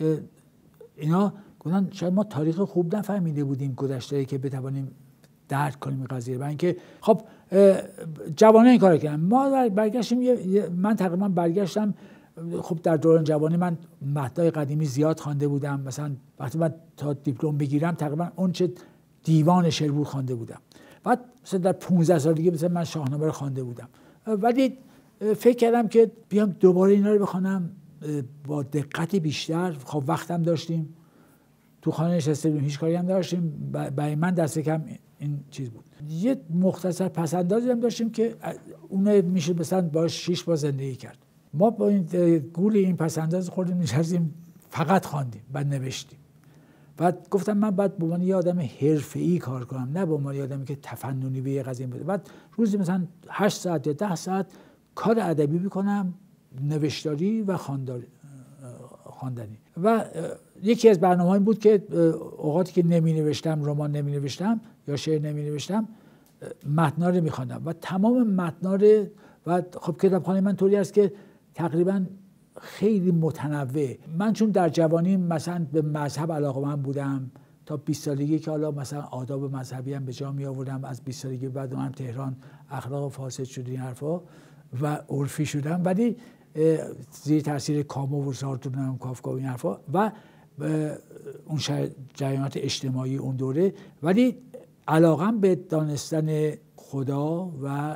اینا گفتن شاید ما تاریخ خوب نفهمیده بودیم گذشته که بتوانیم درک کنیم قضیه. برای اینکه خب جوانان این کارو کردن، ما برگشتیم، من تقریبا برگشتم. خب در دوران جوانی من متن‌های قدیمی زیاد خوانده بودم، مثلا وقتی من تا دیپلم بگیرم تقریبا اون چه دیوان شعر بود خوانده بودم. بعد مثلا در پانزده سالگی مثلا من شاهنامه رو خوانده بودم، ولی فکر کردم که بیام دوباره اینا رو بخونم با دقت بیشتر. خب وقتم داشتیم، تو خانه نشسته بودیم، هیچ کاری هم داشتیم، برای من دست کم این چیز بود. یه مختصر پسندازی هم داشتیم که اون میشه مثلا باش شش بار زندگی کرد. ما با این گول این پسنداز خوردیم نشستیم فقط خواندیم بعد نوشتیم. بعد گفتم من باید به عنوان یه آدم حرفه‌ای کار کنم، نه به عنوان یه آدمی که تفننی به یه قضیه بده. بعد روزی مثلا هشت ساعت یا ده ساعت کار ادبی میکنم، نوشتاری و خوانداری خواندنی. و یکی از برنامه‌ها این بود که اوقاتی که نمی نوشتم، رمان نمی نوشتم یا شعر نمی نوشتم، متنا رو می خواندم و تمام متنا رو. و خب کتابخانه من طوری است که تقریبا خیلی متنوع. من چون در جوانی مثلا به مذهب علاقه‌مند بودم تا بیست سالگی که حالا مثلا آداب مذهبی هم به جا می آوردم، از بیست سالگی بعد من تهران اخلاق فاسد شد این حرفا و عرفی شدم، ولی زیر تاثیر کامو و سارتر و کافکا و این حرفا و اون جریانات اجتماعی اون دوره، ولی علاقم به دانستن خدا و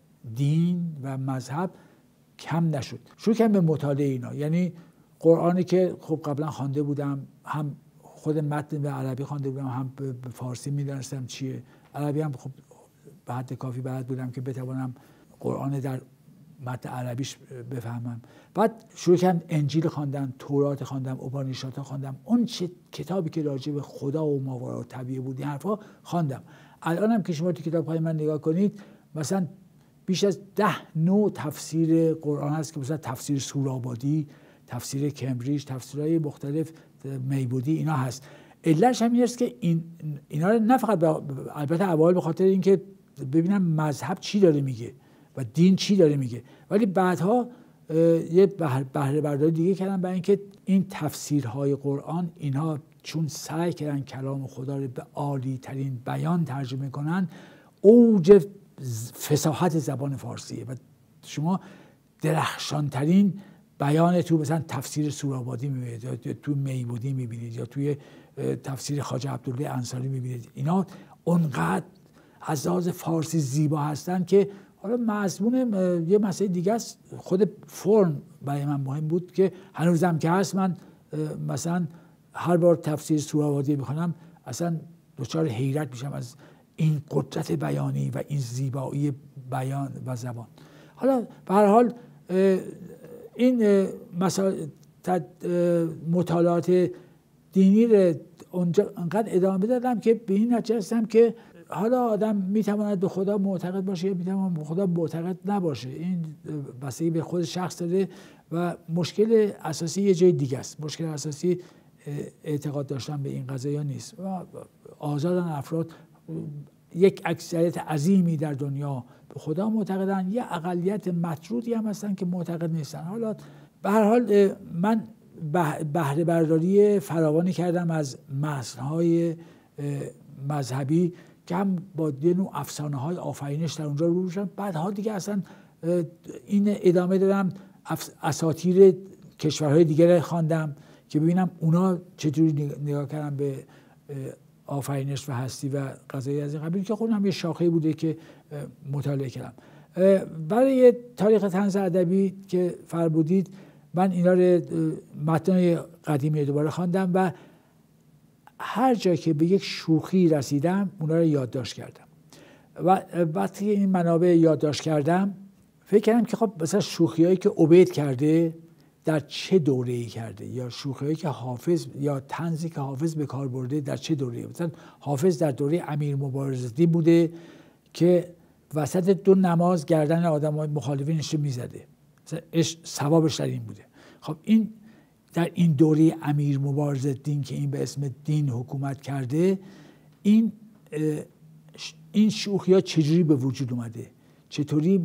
دین و مذهب کم نشد. شروع کردم به مطالعه اینا، یعنی قرآنی که خب قبلا خوانده بودم، هم خود متن به عربی خوانده بودم، هم به فارسی می‌دونستم چیه. عربی هم خب به حد کافی بلد بودم که بتوانم قرآن در متن عربیش بفهمم. بعد شروع کردم انجیل خواندم، تورات خواندم، اوپانیشادها خواندم، اون چه کتابی که راجع به خدا و ماورا و طبیعه بود این حرفا خواندم. الانم که شما تو کتاب‌های من نگاه کنید، مثلا بیش از ده نوع تفسیر قرآن هست که مثلا تفسیر سورابادی، تفسیر کمبریج، تفسیرهای مختلف میبودی اینا هست. علتش هم این است که این اینا رو نه فقط البته اول به خاطر اینکه ببینم مذهب چی داره میگه و دین چی داره میگه، ولی بعدها یه بهره برداری دیگه کردن برای اینکه این تفسیرهای قرآن اینها چون سعی کردن کلام خدا رو به عالی ترین بیان ترجمه کنن، اوج فصاحت زبان فارسیه و شما درخشانترین بیان تو مثلا تفسیر سورابادی میبینید یا تو میبودی میبینید یا توی تفسیر خواجه عبدالله انصاری میبینید. اینا اونقدر از لحاظ فارسی زیبا هستن که حالا مضمون یه مسئله دیگه است، خود فرم برای من مهم بود که هنوزم که هست. من مثلا هر بار تفسیر سورابادی میخونم اصلا دچار حیرت میشم از این قدرت بیانی و این زیبایی بیان و زبان. حالا به هر حال این مطالعات دینی رو اونجا انقدر ادامه دادم که به این نتیجه رسیدم که حالا آدم میتواند به خدا معتقد باشه یا میتواند به خدا معتقد نباشه، این بستگی به خود شخص داره و مشکل اساسی یه جای دیگه است. مشکل اساسی اعتقاد داشتن به این قضایا نیست و آزادن افراد. یک اکثریت عظیمی در دنیا به خدا معتقدن، یه اقلیت مطرودی هم هستن که معتقد نیستن. حالا به هر حال من بهره برداری فراوانی کردم از متن‌های مذهبی که هم با یه نوع افسانه‌های آفرینش در اونجا رو شدن. بعدها دیگه اصلا این ادامه دادم، اساطیر کشورهای دیگه رو خواندم که ببینم اونا چطوری نگاه کردن به آفرینش و هستی و قضایی از این قبیل، که خودم یه شاخه بوده که مطالعه کردم. برای تاریخ طنز ادبی که فرمودید من اینا رو متن‌های قدیمی دوباره خواندم و هر جا که به یک شوخی رسیدم اونا رو یادداشت کردم و وقتی این منابع یادداشت کردم فکر کردم که خب مثلا شوخیایی که عبید کرده در چه دوره‌ای کرده یا شوخی‌هایی که حافظ یا طنزی که حافظ به کار برده در چه دوره‌ای. مثلا حافظ در دوره امیر مبارزالدین بوده که وسط دو نماز گردن آدم‌های مخالفینش رو می‌زده، مثلا ثوابش در این بوده. خب این در این دوره امیر مبارزالدین که این به اسم دین حکومت کرده، این این شوخی‌ها چجوری به وجود اومده، چطوری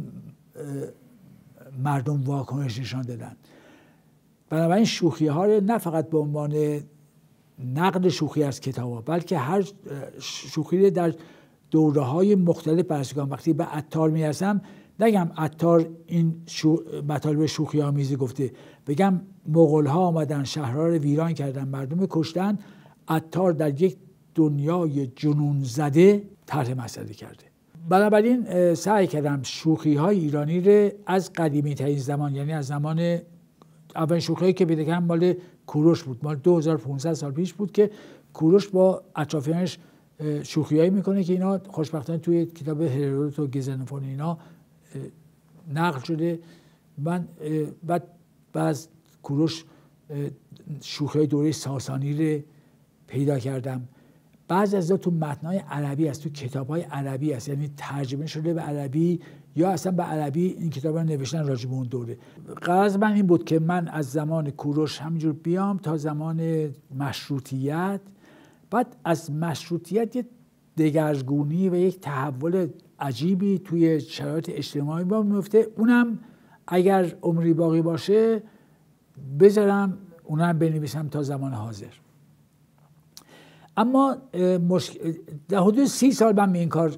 مردم واکنش نشان دادن. بنابراین شوخی ها رو نه فقط به عنوان نقد شوخی از کتاب‌ها، بلکه هر شوخی در دوره‌های مختلف بررسی کنم. وقتی به عطار میرسم نگم عطار این شو... مطالب شوخی آمیزی گفته، بگم مغول‌ها آمدن شهرها رو ویران کردن، مردم کشتن، عطار در یک دنیای جنون زده طرح مسئله کرده. بنابراین سعی کردم شوخی‌های ایرانی رو از قدیمی ترین زمان، یعنی از زمان اولین شوخی که پیدا کردم مال کوروش بود، مال دو هزار و پانصد سال پیش بود که کوروش با اطرافیانش شوخیایی میکنه که اینا خوشبختانه توی کتاب هرودوت و گزنفون اینا نقل شده. من بعد بعد کوروش شوخی‌های دوره ساسانی رو پیدا کردم. بعضی از تو متن‌های عربی است، تو کتاب‌های عربی است، یعنی ترجمه شده به عربی یا اصلا به عربی این کتابا نوشتن راجع به اون دوره. غرض من این بود که من از زمان کوروش همینجور بیام تا زمان مشروطیت، بعد از مشروطیت یه دگرگونی و یک تحول عجیبی توی شرایط اجتماعی با میفته، اونم اگر عمری باقی باشه بذارم اونم بنویسم تا زمان حاضر. اما مشکل در حدود سی سال من به این کار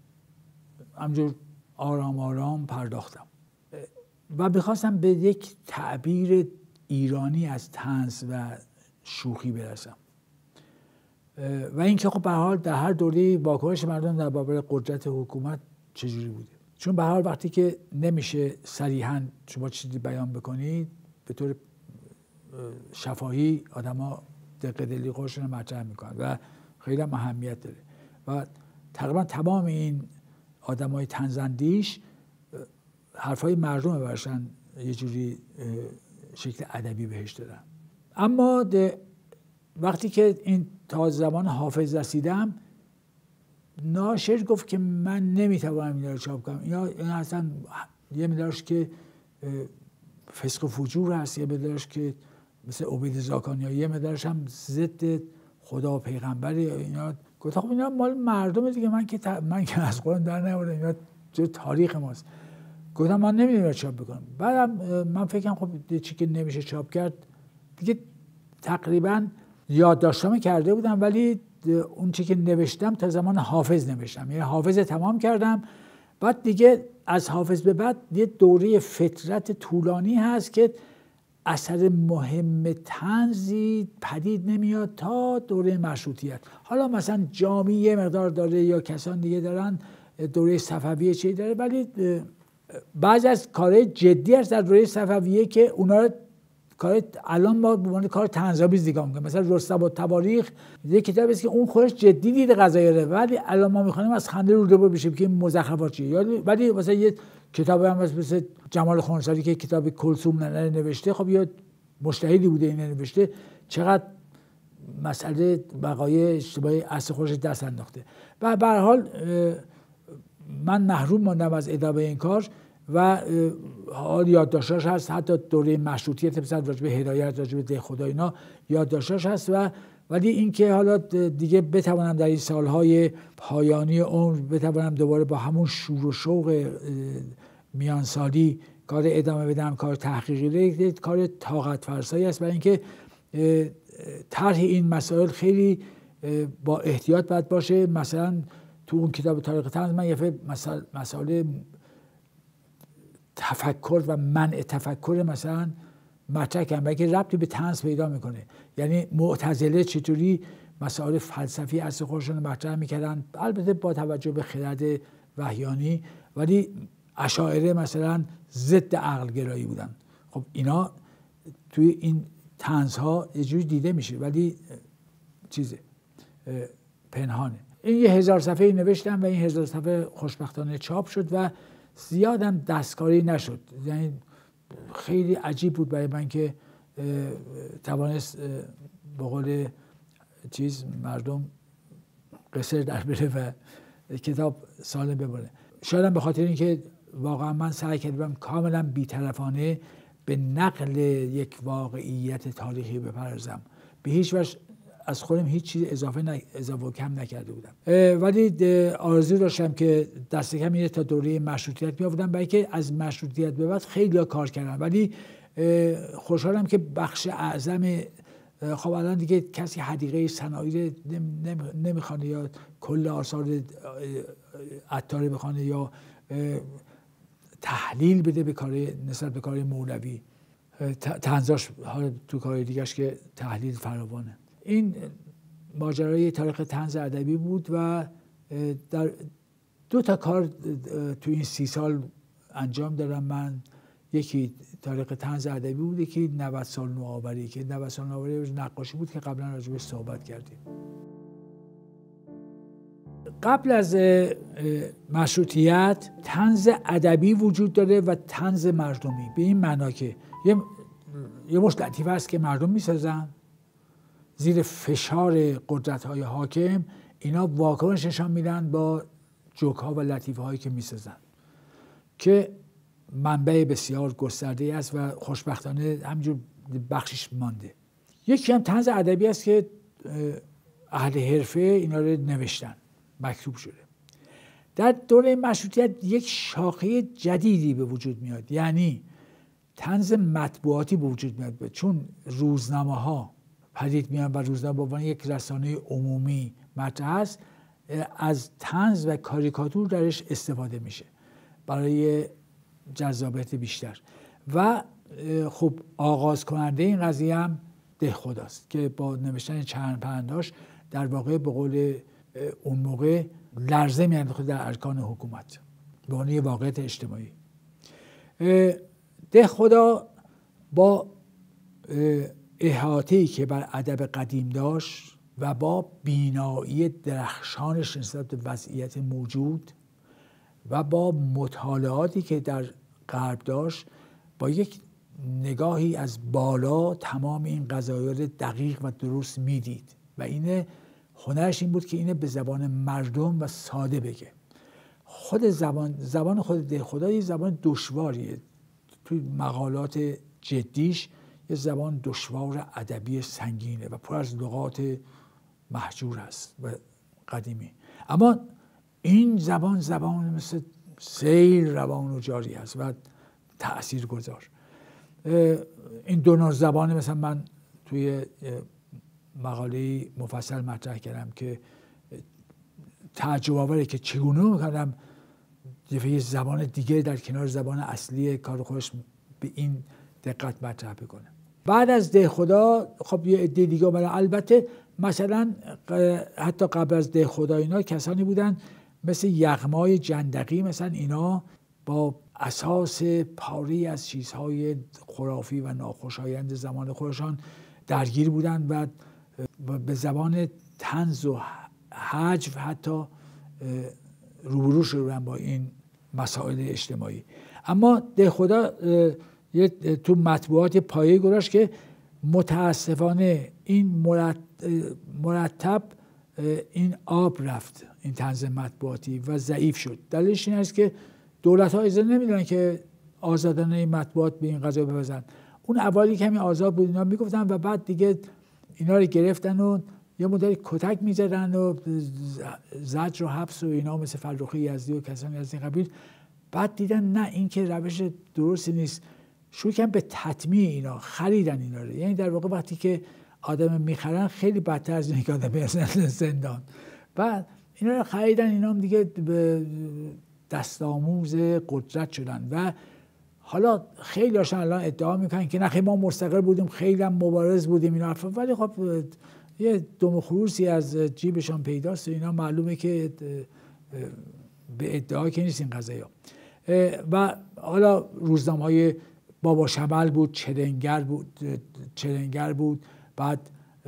همجور آرام آرام پرداختم و بخواستم به یک تعبیر ایرانی از طنز و شوخی برسم و اینکه خب به هر حال در هر دوره واکنش مردم در برابر قدرت حکومت چجوری بوده. چون به هر حال وقتی که نمیشه صریحاً شما چیزی بیان بکنید، به طور شفاهی آدما دقیق دلی خودشون رو مطرح میکنن و خیلی هم اهمیت داره و تقریبا تمام این آدمای طنزاندیش حرفای مردم برشن یه جوری شکل ادبی بهش دادن. اما وقتی که این تا زمان حافظ رسیدم، ناشر گفت که من نمیتوانم این رو چاپ کنم، یا این اصلا یه مدارش که فسق و فجور هست، یه مدارش که مثل عبید زاکانی، یه مدارش هم ضد خدا و پیغمبر. اینا گفت خب اینا مال مردم دیگه، من که تا... من که از قرآن در نمیارم، اینا جو تاریخ ماست. گفتم من نمیدونم چاپ بکنم. بعدم من فکرم خب چی که نمیشه چاپ کرد دیگه، تقریبا یادداشتام کرده بودم ولی اون چی که نوشتم تا زمان حافظ نوشتم، یعنی حافظ تمام کردم. بعد دیگه از حافظ به بعد یه دوره فترت طولانی هست که اثر مهم طنزی پدید نمیاد تا دوره مشروطیت. حالا مثلا جامی یه مقدار داره یا کسان دیگه دارن، دوره صفویه چی داره، ولی بعضی از کارهای جدی هست در دوره صفویه که اونا رو کار الان ما به عنوان کار طنزآمیز نگاه می‌کنیم. مثلا رستم و تواریخ یه کتابی است که اون خودش جدی دیده قضایا رو، ولی الان ما می‌خونیم از خنده رو دور بشیم که این مزخرفات چیه. ولی مثلا یه کتاب هم مثل جمال خونساری که کتاب کلثوم نوشته، خب یا مجتهدی بوده این نوشته، چقدر مسئله بقای اشتباهی اصل خودش دست انداخته. و به هر حال من محروم ماندم از ادامه این کار و حال یادداشتاش هست، حتی دوره مشروطیت مثلا راجع به هدایت، راجع به ده خدا اینا یادداشتاش هست. و ولی اینکه حالا دیگه بتوانم در این سالهای پایانی عمر بتوانم دوباره با همون شور و شوق میانسالی کار ادامه بدم، کار تحقیقی، کار طاقت فرسایی است. برای اینکه طرح این مسائل خیلی با احتیاط باید باشه. مثلا تو اون کتاب تاریخ طنز من یه مسائل تفکر و منع تفکر مثلا مطرح کردم که ربطی به طنز پیدا میکنه. یعنی معتزله چطوری مسائل فلسفی اصل خودشون مطرح میکردن، البته با توجه به خرد وحیانی، ولی اشاعره مثلا ضد عقل گرایی بودن. خب اینا توی این طنزها یه جوری دیده میشه ولی چیزه پنهانه. این یه هزار صفحه نوشتم و این هزار صفحه خوشبختانه چاپ شد و زیادم دستکاری نشد. یعنی خیلی عجیب بود برای من که توانست به قول چیز مردم قصر در بره و کتاب سالم بمونه. شاید به خاطر اینکه واقعا من سعی کردم کاملا بی‌طرفانه به نقل یک واقعیت تاریخی بپردازم، به هیچ وجه از خودم هیچ چیز اضافه ن... اضافه و کم نکرده بودم. ولی آرزو داشتم که دست کم اینه تا دوره مشروطیت میافتم، برای که از مشروطیت به بعد خیلی کار کردم. ولی خوشحالم که بخش اعظم، خب الان دیگه کسی حدیقه صنایع نمیخوانه یا کل آثار عطار بخوانه یا تحلیل بده به کار نسبت به کار مولوی. طنزاش حالا تو کار دیگهش که تحلیل فراوانه. این ماجرای تاریخ طنز ادبی بود و در دو تا کار تو این سی سال انجام دادم من. یکی تاریخ طنز ادبی بود، یکی نود سال نوآوری که نود سال نوآوری نقاشی بود که قبلا راجعش صحبت کردیم. قبل از مشروطیت طنز ادبی وجود داره و طنز مردمی، به این معنا که یه یه مشت لطیفه است که مردم میسازن زیر فشار قدرت‌های حاکم، اینا واکنش نشان میدن با جوک‌ها و لطیفه‌هایی که میسازن که منبع بسیار گسترده است و خوشبختانه همینجور بخشش مانده. یکی هم طنز ادبی است که اهل حرفه اینا رو نوشتن، مکتوب شده. در دوره مشروطیت یک شاخه جدیدی به وجود میاد، یعنی طنز مطبوعاتی به وجود میاد، چون روزنامه‌ها پدید میان و روزنامه به عنوان یک رسانه عمومی مطرح است، از طنز و کاریکاتور درش استفاده میشه برای جذابیت بیشتر. و خب آغاز کننده این قضیه هم دهخداست که با نوشتن چند پنداش در واقع به قول اون موقع لرزه میانداخت در ارکان حکومت به عنوان واقعیت اجتماعی. دهخدا با احاطه‌ای که بر ادب قدیم داشت و با بینایی درخشانش نسبت به وضعیت موجود و با مطالعاتی که در غرب داشت، با یک نگاهی از بالا تمام این قضایا رو دقیق و درست میدید و اینه هنرش این بود که اینه به زبان مردم و ساده بگه. خود زبان زبان خود دهخدا یه زبان دشواریه، توی مقالات جدیش یه زبان دشوار ادبی سنگینه و پر از لغات محجور هست و قدیمی. اما این زبان زبان مثل سیل روان و جاری است و تأثیر گذار. این دو نوع زبان مثلا من توی مقاله مفصل مطرح کردم که تعجب آوره که چگونه می‌کنم یه زبان دیگه در کنار زبان اصلی کار خودش به این دقت مطرح بکنه. بعد از دهخدا خب یه عده دیگه اومدن. البته مثلا حتی قبل از دهخدا اینا کسانی بودن مثل یغمای جندقی، مثلا اینا با اساس پاری از چیزهای خرافی و ناخوشایند زمان خودشان درگیر بودن و به زبان طنز و هجو حتی روبرو شدن با این مسائل اجتماعی. اما دهخدا تو مطبوعات پایه گذاشت که متاسفانه این مرتب این آب رفت، این طنز مطبوعاتی و ضعیف شد. دلیلش این است که دولت‌ها اجازه نمیدن که آزادانه این مطبوعات به این قضا بپردازن. اون اولی کمی آزاد بود اینا میگفتن و بعد دیگه اینا رو گرفتن و یه مدتی کتک میزدن و زجر و حبس و اینا مثل فرخی یزدی و کسانی از این قبیل. بعد دیدن نه این که روش درستی نیست، شروع کردن به تطمیع اینا، خریدن اینا رو. یعنی در واقع وقتی که آدم میخرن خیلی بدتر از اینکه آدم برسن زندان. بعد اینا رو خریدن، اینا هم دیگه به دست آموز قدرت شدن و حالا خیلی هاشون الان ادعا میکنن که نه ما مستقل بودیم، خیلی هم مبارز بودیم اینا، ولی خب یه دم خروسی از جیبشان پیداست و اینا معلومه که به ادعا که نیست این قضایا. و حالا روزنامه‌های بابا شمل بود، چرنگر بود، چرنگر بود، بعد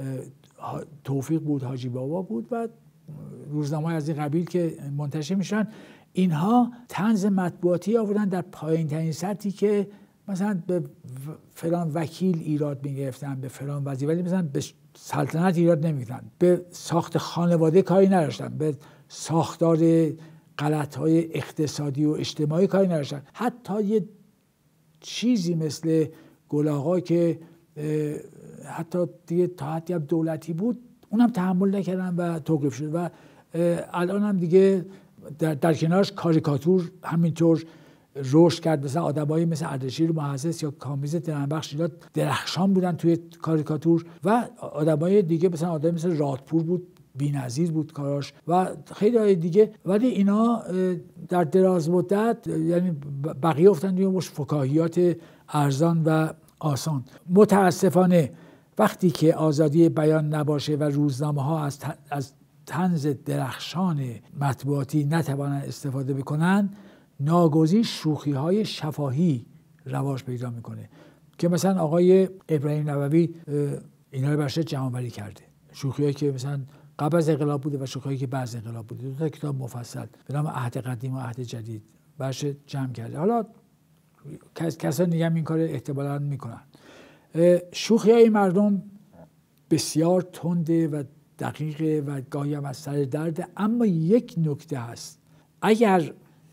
توفیق بود، حاجی بابا بود، بعد روزنامه‌های از این قبیل که منتشر میشن. اینها طنز مطبوعاتی آوردن در پایین ترین سطحی که مثلا به فلان وکیل ایراد میگرفتن، به فلان وزیر، ولی مثلا به سلطنت ایراد نمیگرفتن، به ساخت خانواده کاری نداشتن، به ساختار غلط‌های اقتصادی و اجتماعی کاری نداشتن. حتی یه چیزی مثل گلاغا که حتی دیگه تا حدی هم دولتی بود، اونم تحمل نکردن و توقیف شد و الان هم دیگه در, در کنارش کاریکاتور همینطور رشد کرد. مثلا آدمایی مثل اردشیر محسس یا کامیز درنبخش اینا درخشان بودن توی کاریکاتور و آدمای دیگه مثلا آدم مثل رادپور بود، بی‌نظیر بود کاراش و خیلی های دیگه. ولی اینا در دراز مدت یعنی بقیه افتن توی مش فکاهیات ارزان و آسان. متاسفانه وقتی که آزادی بیان نباشه و روزنامه ها از از طنز درخشان مطبوعاتی نتوانند استفاده بکنن، ناگزیر شوخی های شفاهی رواج پیدا میکنه که مثلا آقای ابراهیم نووی اینا رو برش جمع‌آوری کرده. شوخیایی که مثلا قبل از انقلاب بوده و شوخیایی که بعد از انقلاب بوده، دو تا کتاب مفصل به نام عهد قدیم و عهد جدید برش جمع کرده. حالا کسانی دیگه هم این کار احتمالاً میکنن. شوخیای مردم بسیار تنده و دقیقه و گاهی هم از سر درده، اما یک نکته هست: اگر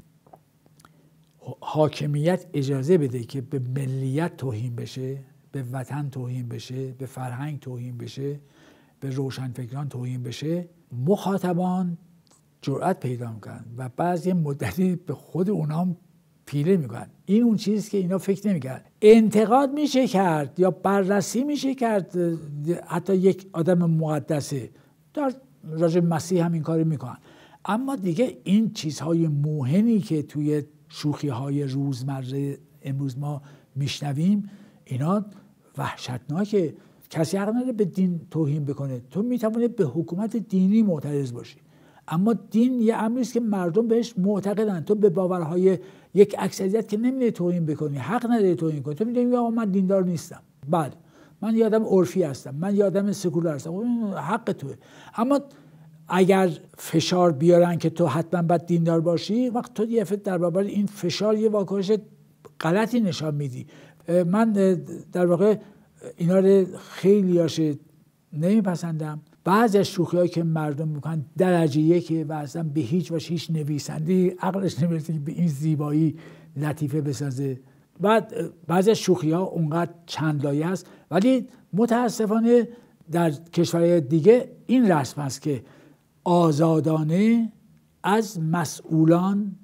حاکمیت اجازه بده که به ملیت توهین بشه، به وطن توهین بشه، به فرهنگ توهین بشه، به روشنفکران توهین بشه، مخاطبان جرأت پیدا میکنن و بعضی مدتی به خود اونا پیله میکنن. این اون چیزی که اینا فکر نمیکردن. انتقاد میشه کرد یا بررسی میشه کرد، حتی یک آدم مقدسه در راجع مسیح هم این کارو میکنن، اما دیگه این چیزهای موهنی که توی شوخی‌های روزمره امروز ما میشنویم، اینا وحشتناکه. کسی حق نداره به دین توهین بکنه. تو میتونی به حکومت دینی معترض باشی، اما دین یه امری است که مردم بهش معتقدن. تو به باورهای یک اکثریت که نمیتونی توهین بکنی، حق نداری توهین کنی. تو میگی آقا من دیندار نیستم، بله من یه آدم عرفی هستم، من یه آدم سکولار هستم، حق توه. اما اگر فشار بیارن که تو حتما باید دیندار باشی، وقت تو یه در برابر این فشار یه واکنش غلطی نشان میدی. من در واقع اینا رو خیلی هاش نمیپسندم. بعضی از شوخی‌هایی که مردم میکنن درجه یکه و اصلا به هیچ وجه هیچ نویسنده‌ای عقلش نمیرسه که به این زیبایی لطیفه بسازه. بعد بعضی از شوخی‌ها اونقدر چند لایه هست، ولی متاسفانه در کشورهای دیگه این رسم است که آزادانه از مسئولان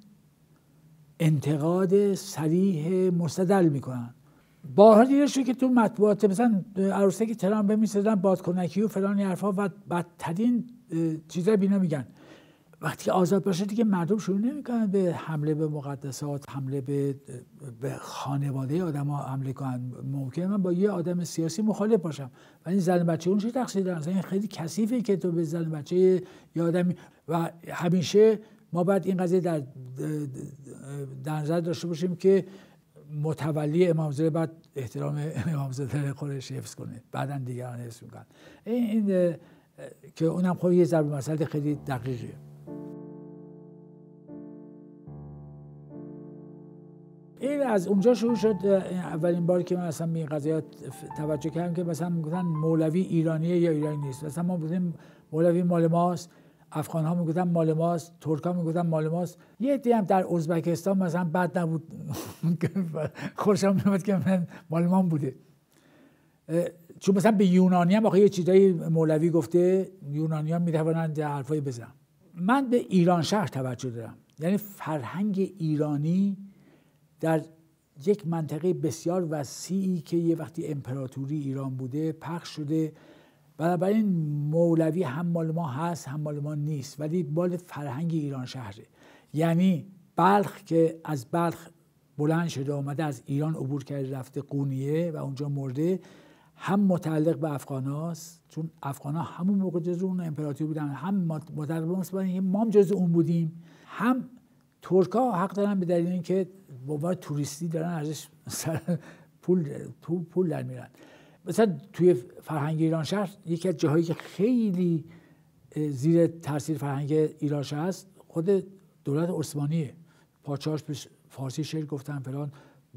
انتقاد صریح مستدل میکنن. بارها دیده شده که تو مطبوعات مثلا عروسک که تهران بمیسازن بادکنکی و فلان حرفا و بدترین چیزا بینا میگن. وقتی که آزاد باشه دیگه مردم شروع نمیکنن به حمله به مقدسات، حمله به به خانواده آدم‌ها حمله کنن. ممکنه من با یه آدم سیاسی مخالف باشم، ولی زن بچه اون چه تقصیر دارن؟ مثلا خیلی کثیفه که تو به زن بچه یه آدمی. و همیشه ما باید این قضیه در در نظر داشته باشیم که متولی امامزاده باید احترام امامزاده خودش حفظ کنه، بعداً دیگران حفظ میکنن. این, این که اونم خب یه ضرب مسئله خیلی دقیقیه. این از اونجا شروع شد. اولین باری که من اصلا به این قضیه توجه کردم که مثلا میگفتن مولوی ایرانیه یا ایرانی نیست. مثلا ما بودیم مولوی مال ماست، افغان ها میگفتن مال ماست، ترک ها میگفتن مال ماست. یه عده هم در ازبکستان مثلا بد نبود، خوشم میاد که من مال ما بوده. چون مثلا به یونانی هم واقعا یه چیزایی مولوی گفته، یونانی ها میتوانند حرفایی بزنن. من به ایران شهر توجه دارم، یعنی فرهنگ ایرانی در یک منطقه بسیار وسیعی که یه وقتی امپراتوری ایران بوده پخش شده. بنابراین مولوی هم مال ما هست هم مال ما نیست، ولی مال فرهنگ ایران شهره. یعنی بلخ که از بلخ بلند شده اومده از ایران عبور کرده رفته قونیه و اونجا مرده، هم متعلق به افغاناست، چون افغانا همون موقع جزو اون امپراتوری بودن، هم متعلق به ما هم جزو اون بودیم، هم ترکا حق دارن به دلیل اینکه به عنوان توریستی دارن ارزش پول تو پول در میرن. مثلا توی فرهنگ ایران شهر یکی از جاهایی که خیلی زیر تاثیر فرهنگ ایران شهر است خود دولت عثمانیه. پادشاهش به فارسی شعر گفتن فلان،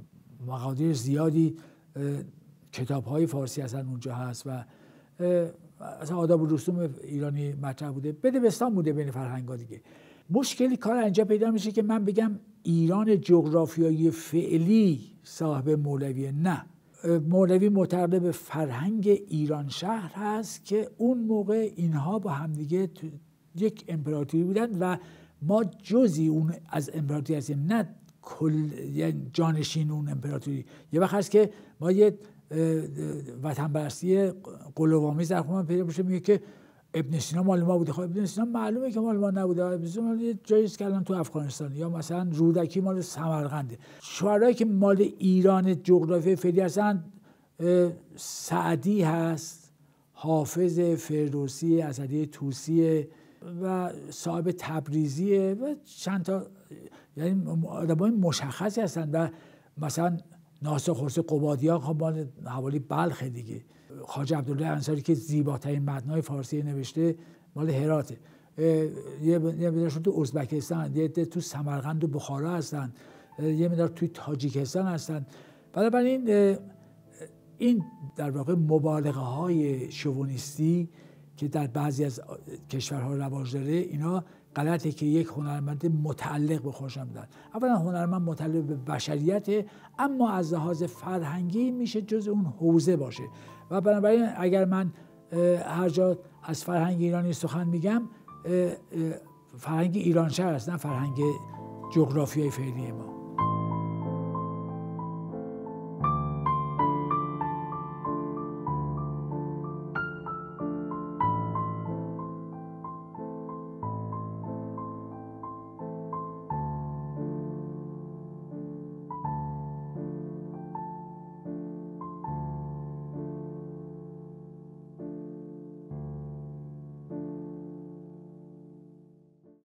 مقادیر زیادی کتاب‌های فارسی اصلا اونجا هست و اصلا آداب و رسوم ایرانی مطرح بوده، بدبستان بوده بین فرهنگ‌ها دیگه. مشکلی کار اینجا پیدا میشه که من بگم ایران جغرافیایی فعلی صاحب مولویه. نه، مولوی معتقد به فرهنگ ایران شهر هست که اون موقع اینها با همدیگه یک امپراتوری بودن و ما جزئی اون از امپراتوری هستیم، نه کل یعنی جانشین اون امپراتوری. یه وقت هست که ما یه وطن پرستی قلوآمیز در خودمون پیدا میشه، میگه که ابن سینا مال ما بوده. خب ابن سینا معلومه که مال ما نبوده، ابن سینا مال یه جایی است که الان تو افغانستان، یا مثلا رودکی مال سمرقنده. شعرایی که مال ایران جغرافی فعلی هستن سعدی هست، حافظ، فردوسی، اسدی طوسی و صاحب تبریزیه و چند تا یعنی آدمای مشخصی هستن. و مثلا ناصر خسرو قبادیان خب مال حوالی بلخ دیگه. خواجه عبدالله انصاری که زیباترین متن‌های فارسی نوشته مال هراته. یه مقدارشون تو ازبکستان، یه تو سمرقند و بخارا هستن، یه مقدار توی تاجیکستان هستن. بنابراین این در واقع مبالغه های شوونیستی که در بعضی از کشورها رواج داره، اینا غلطه که یک هنرمند متعلق به خودش میدن. اولا هنرمند متعلق به بشریت، اما از لحاظ فرهنگی میشه جز اون حوزه باشه. و بنابراین اگر من هر جا از فرهنگ ایرانی سخن میگم، فرهنگ ایران شهر است، نه فرهنگ جغرافیای فعلی ما.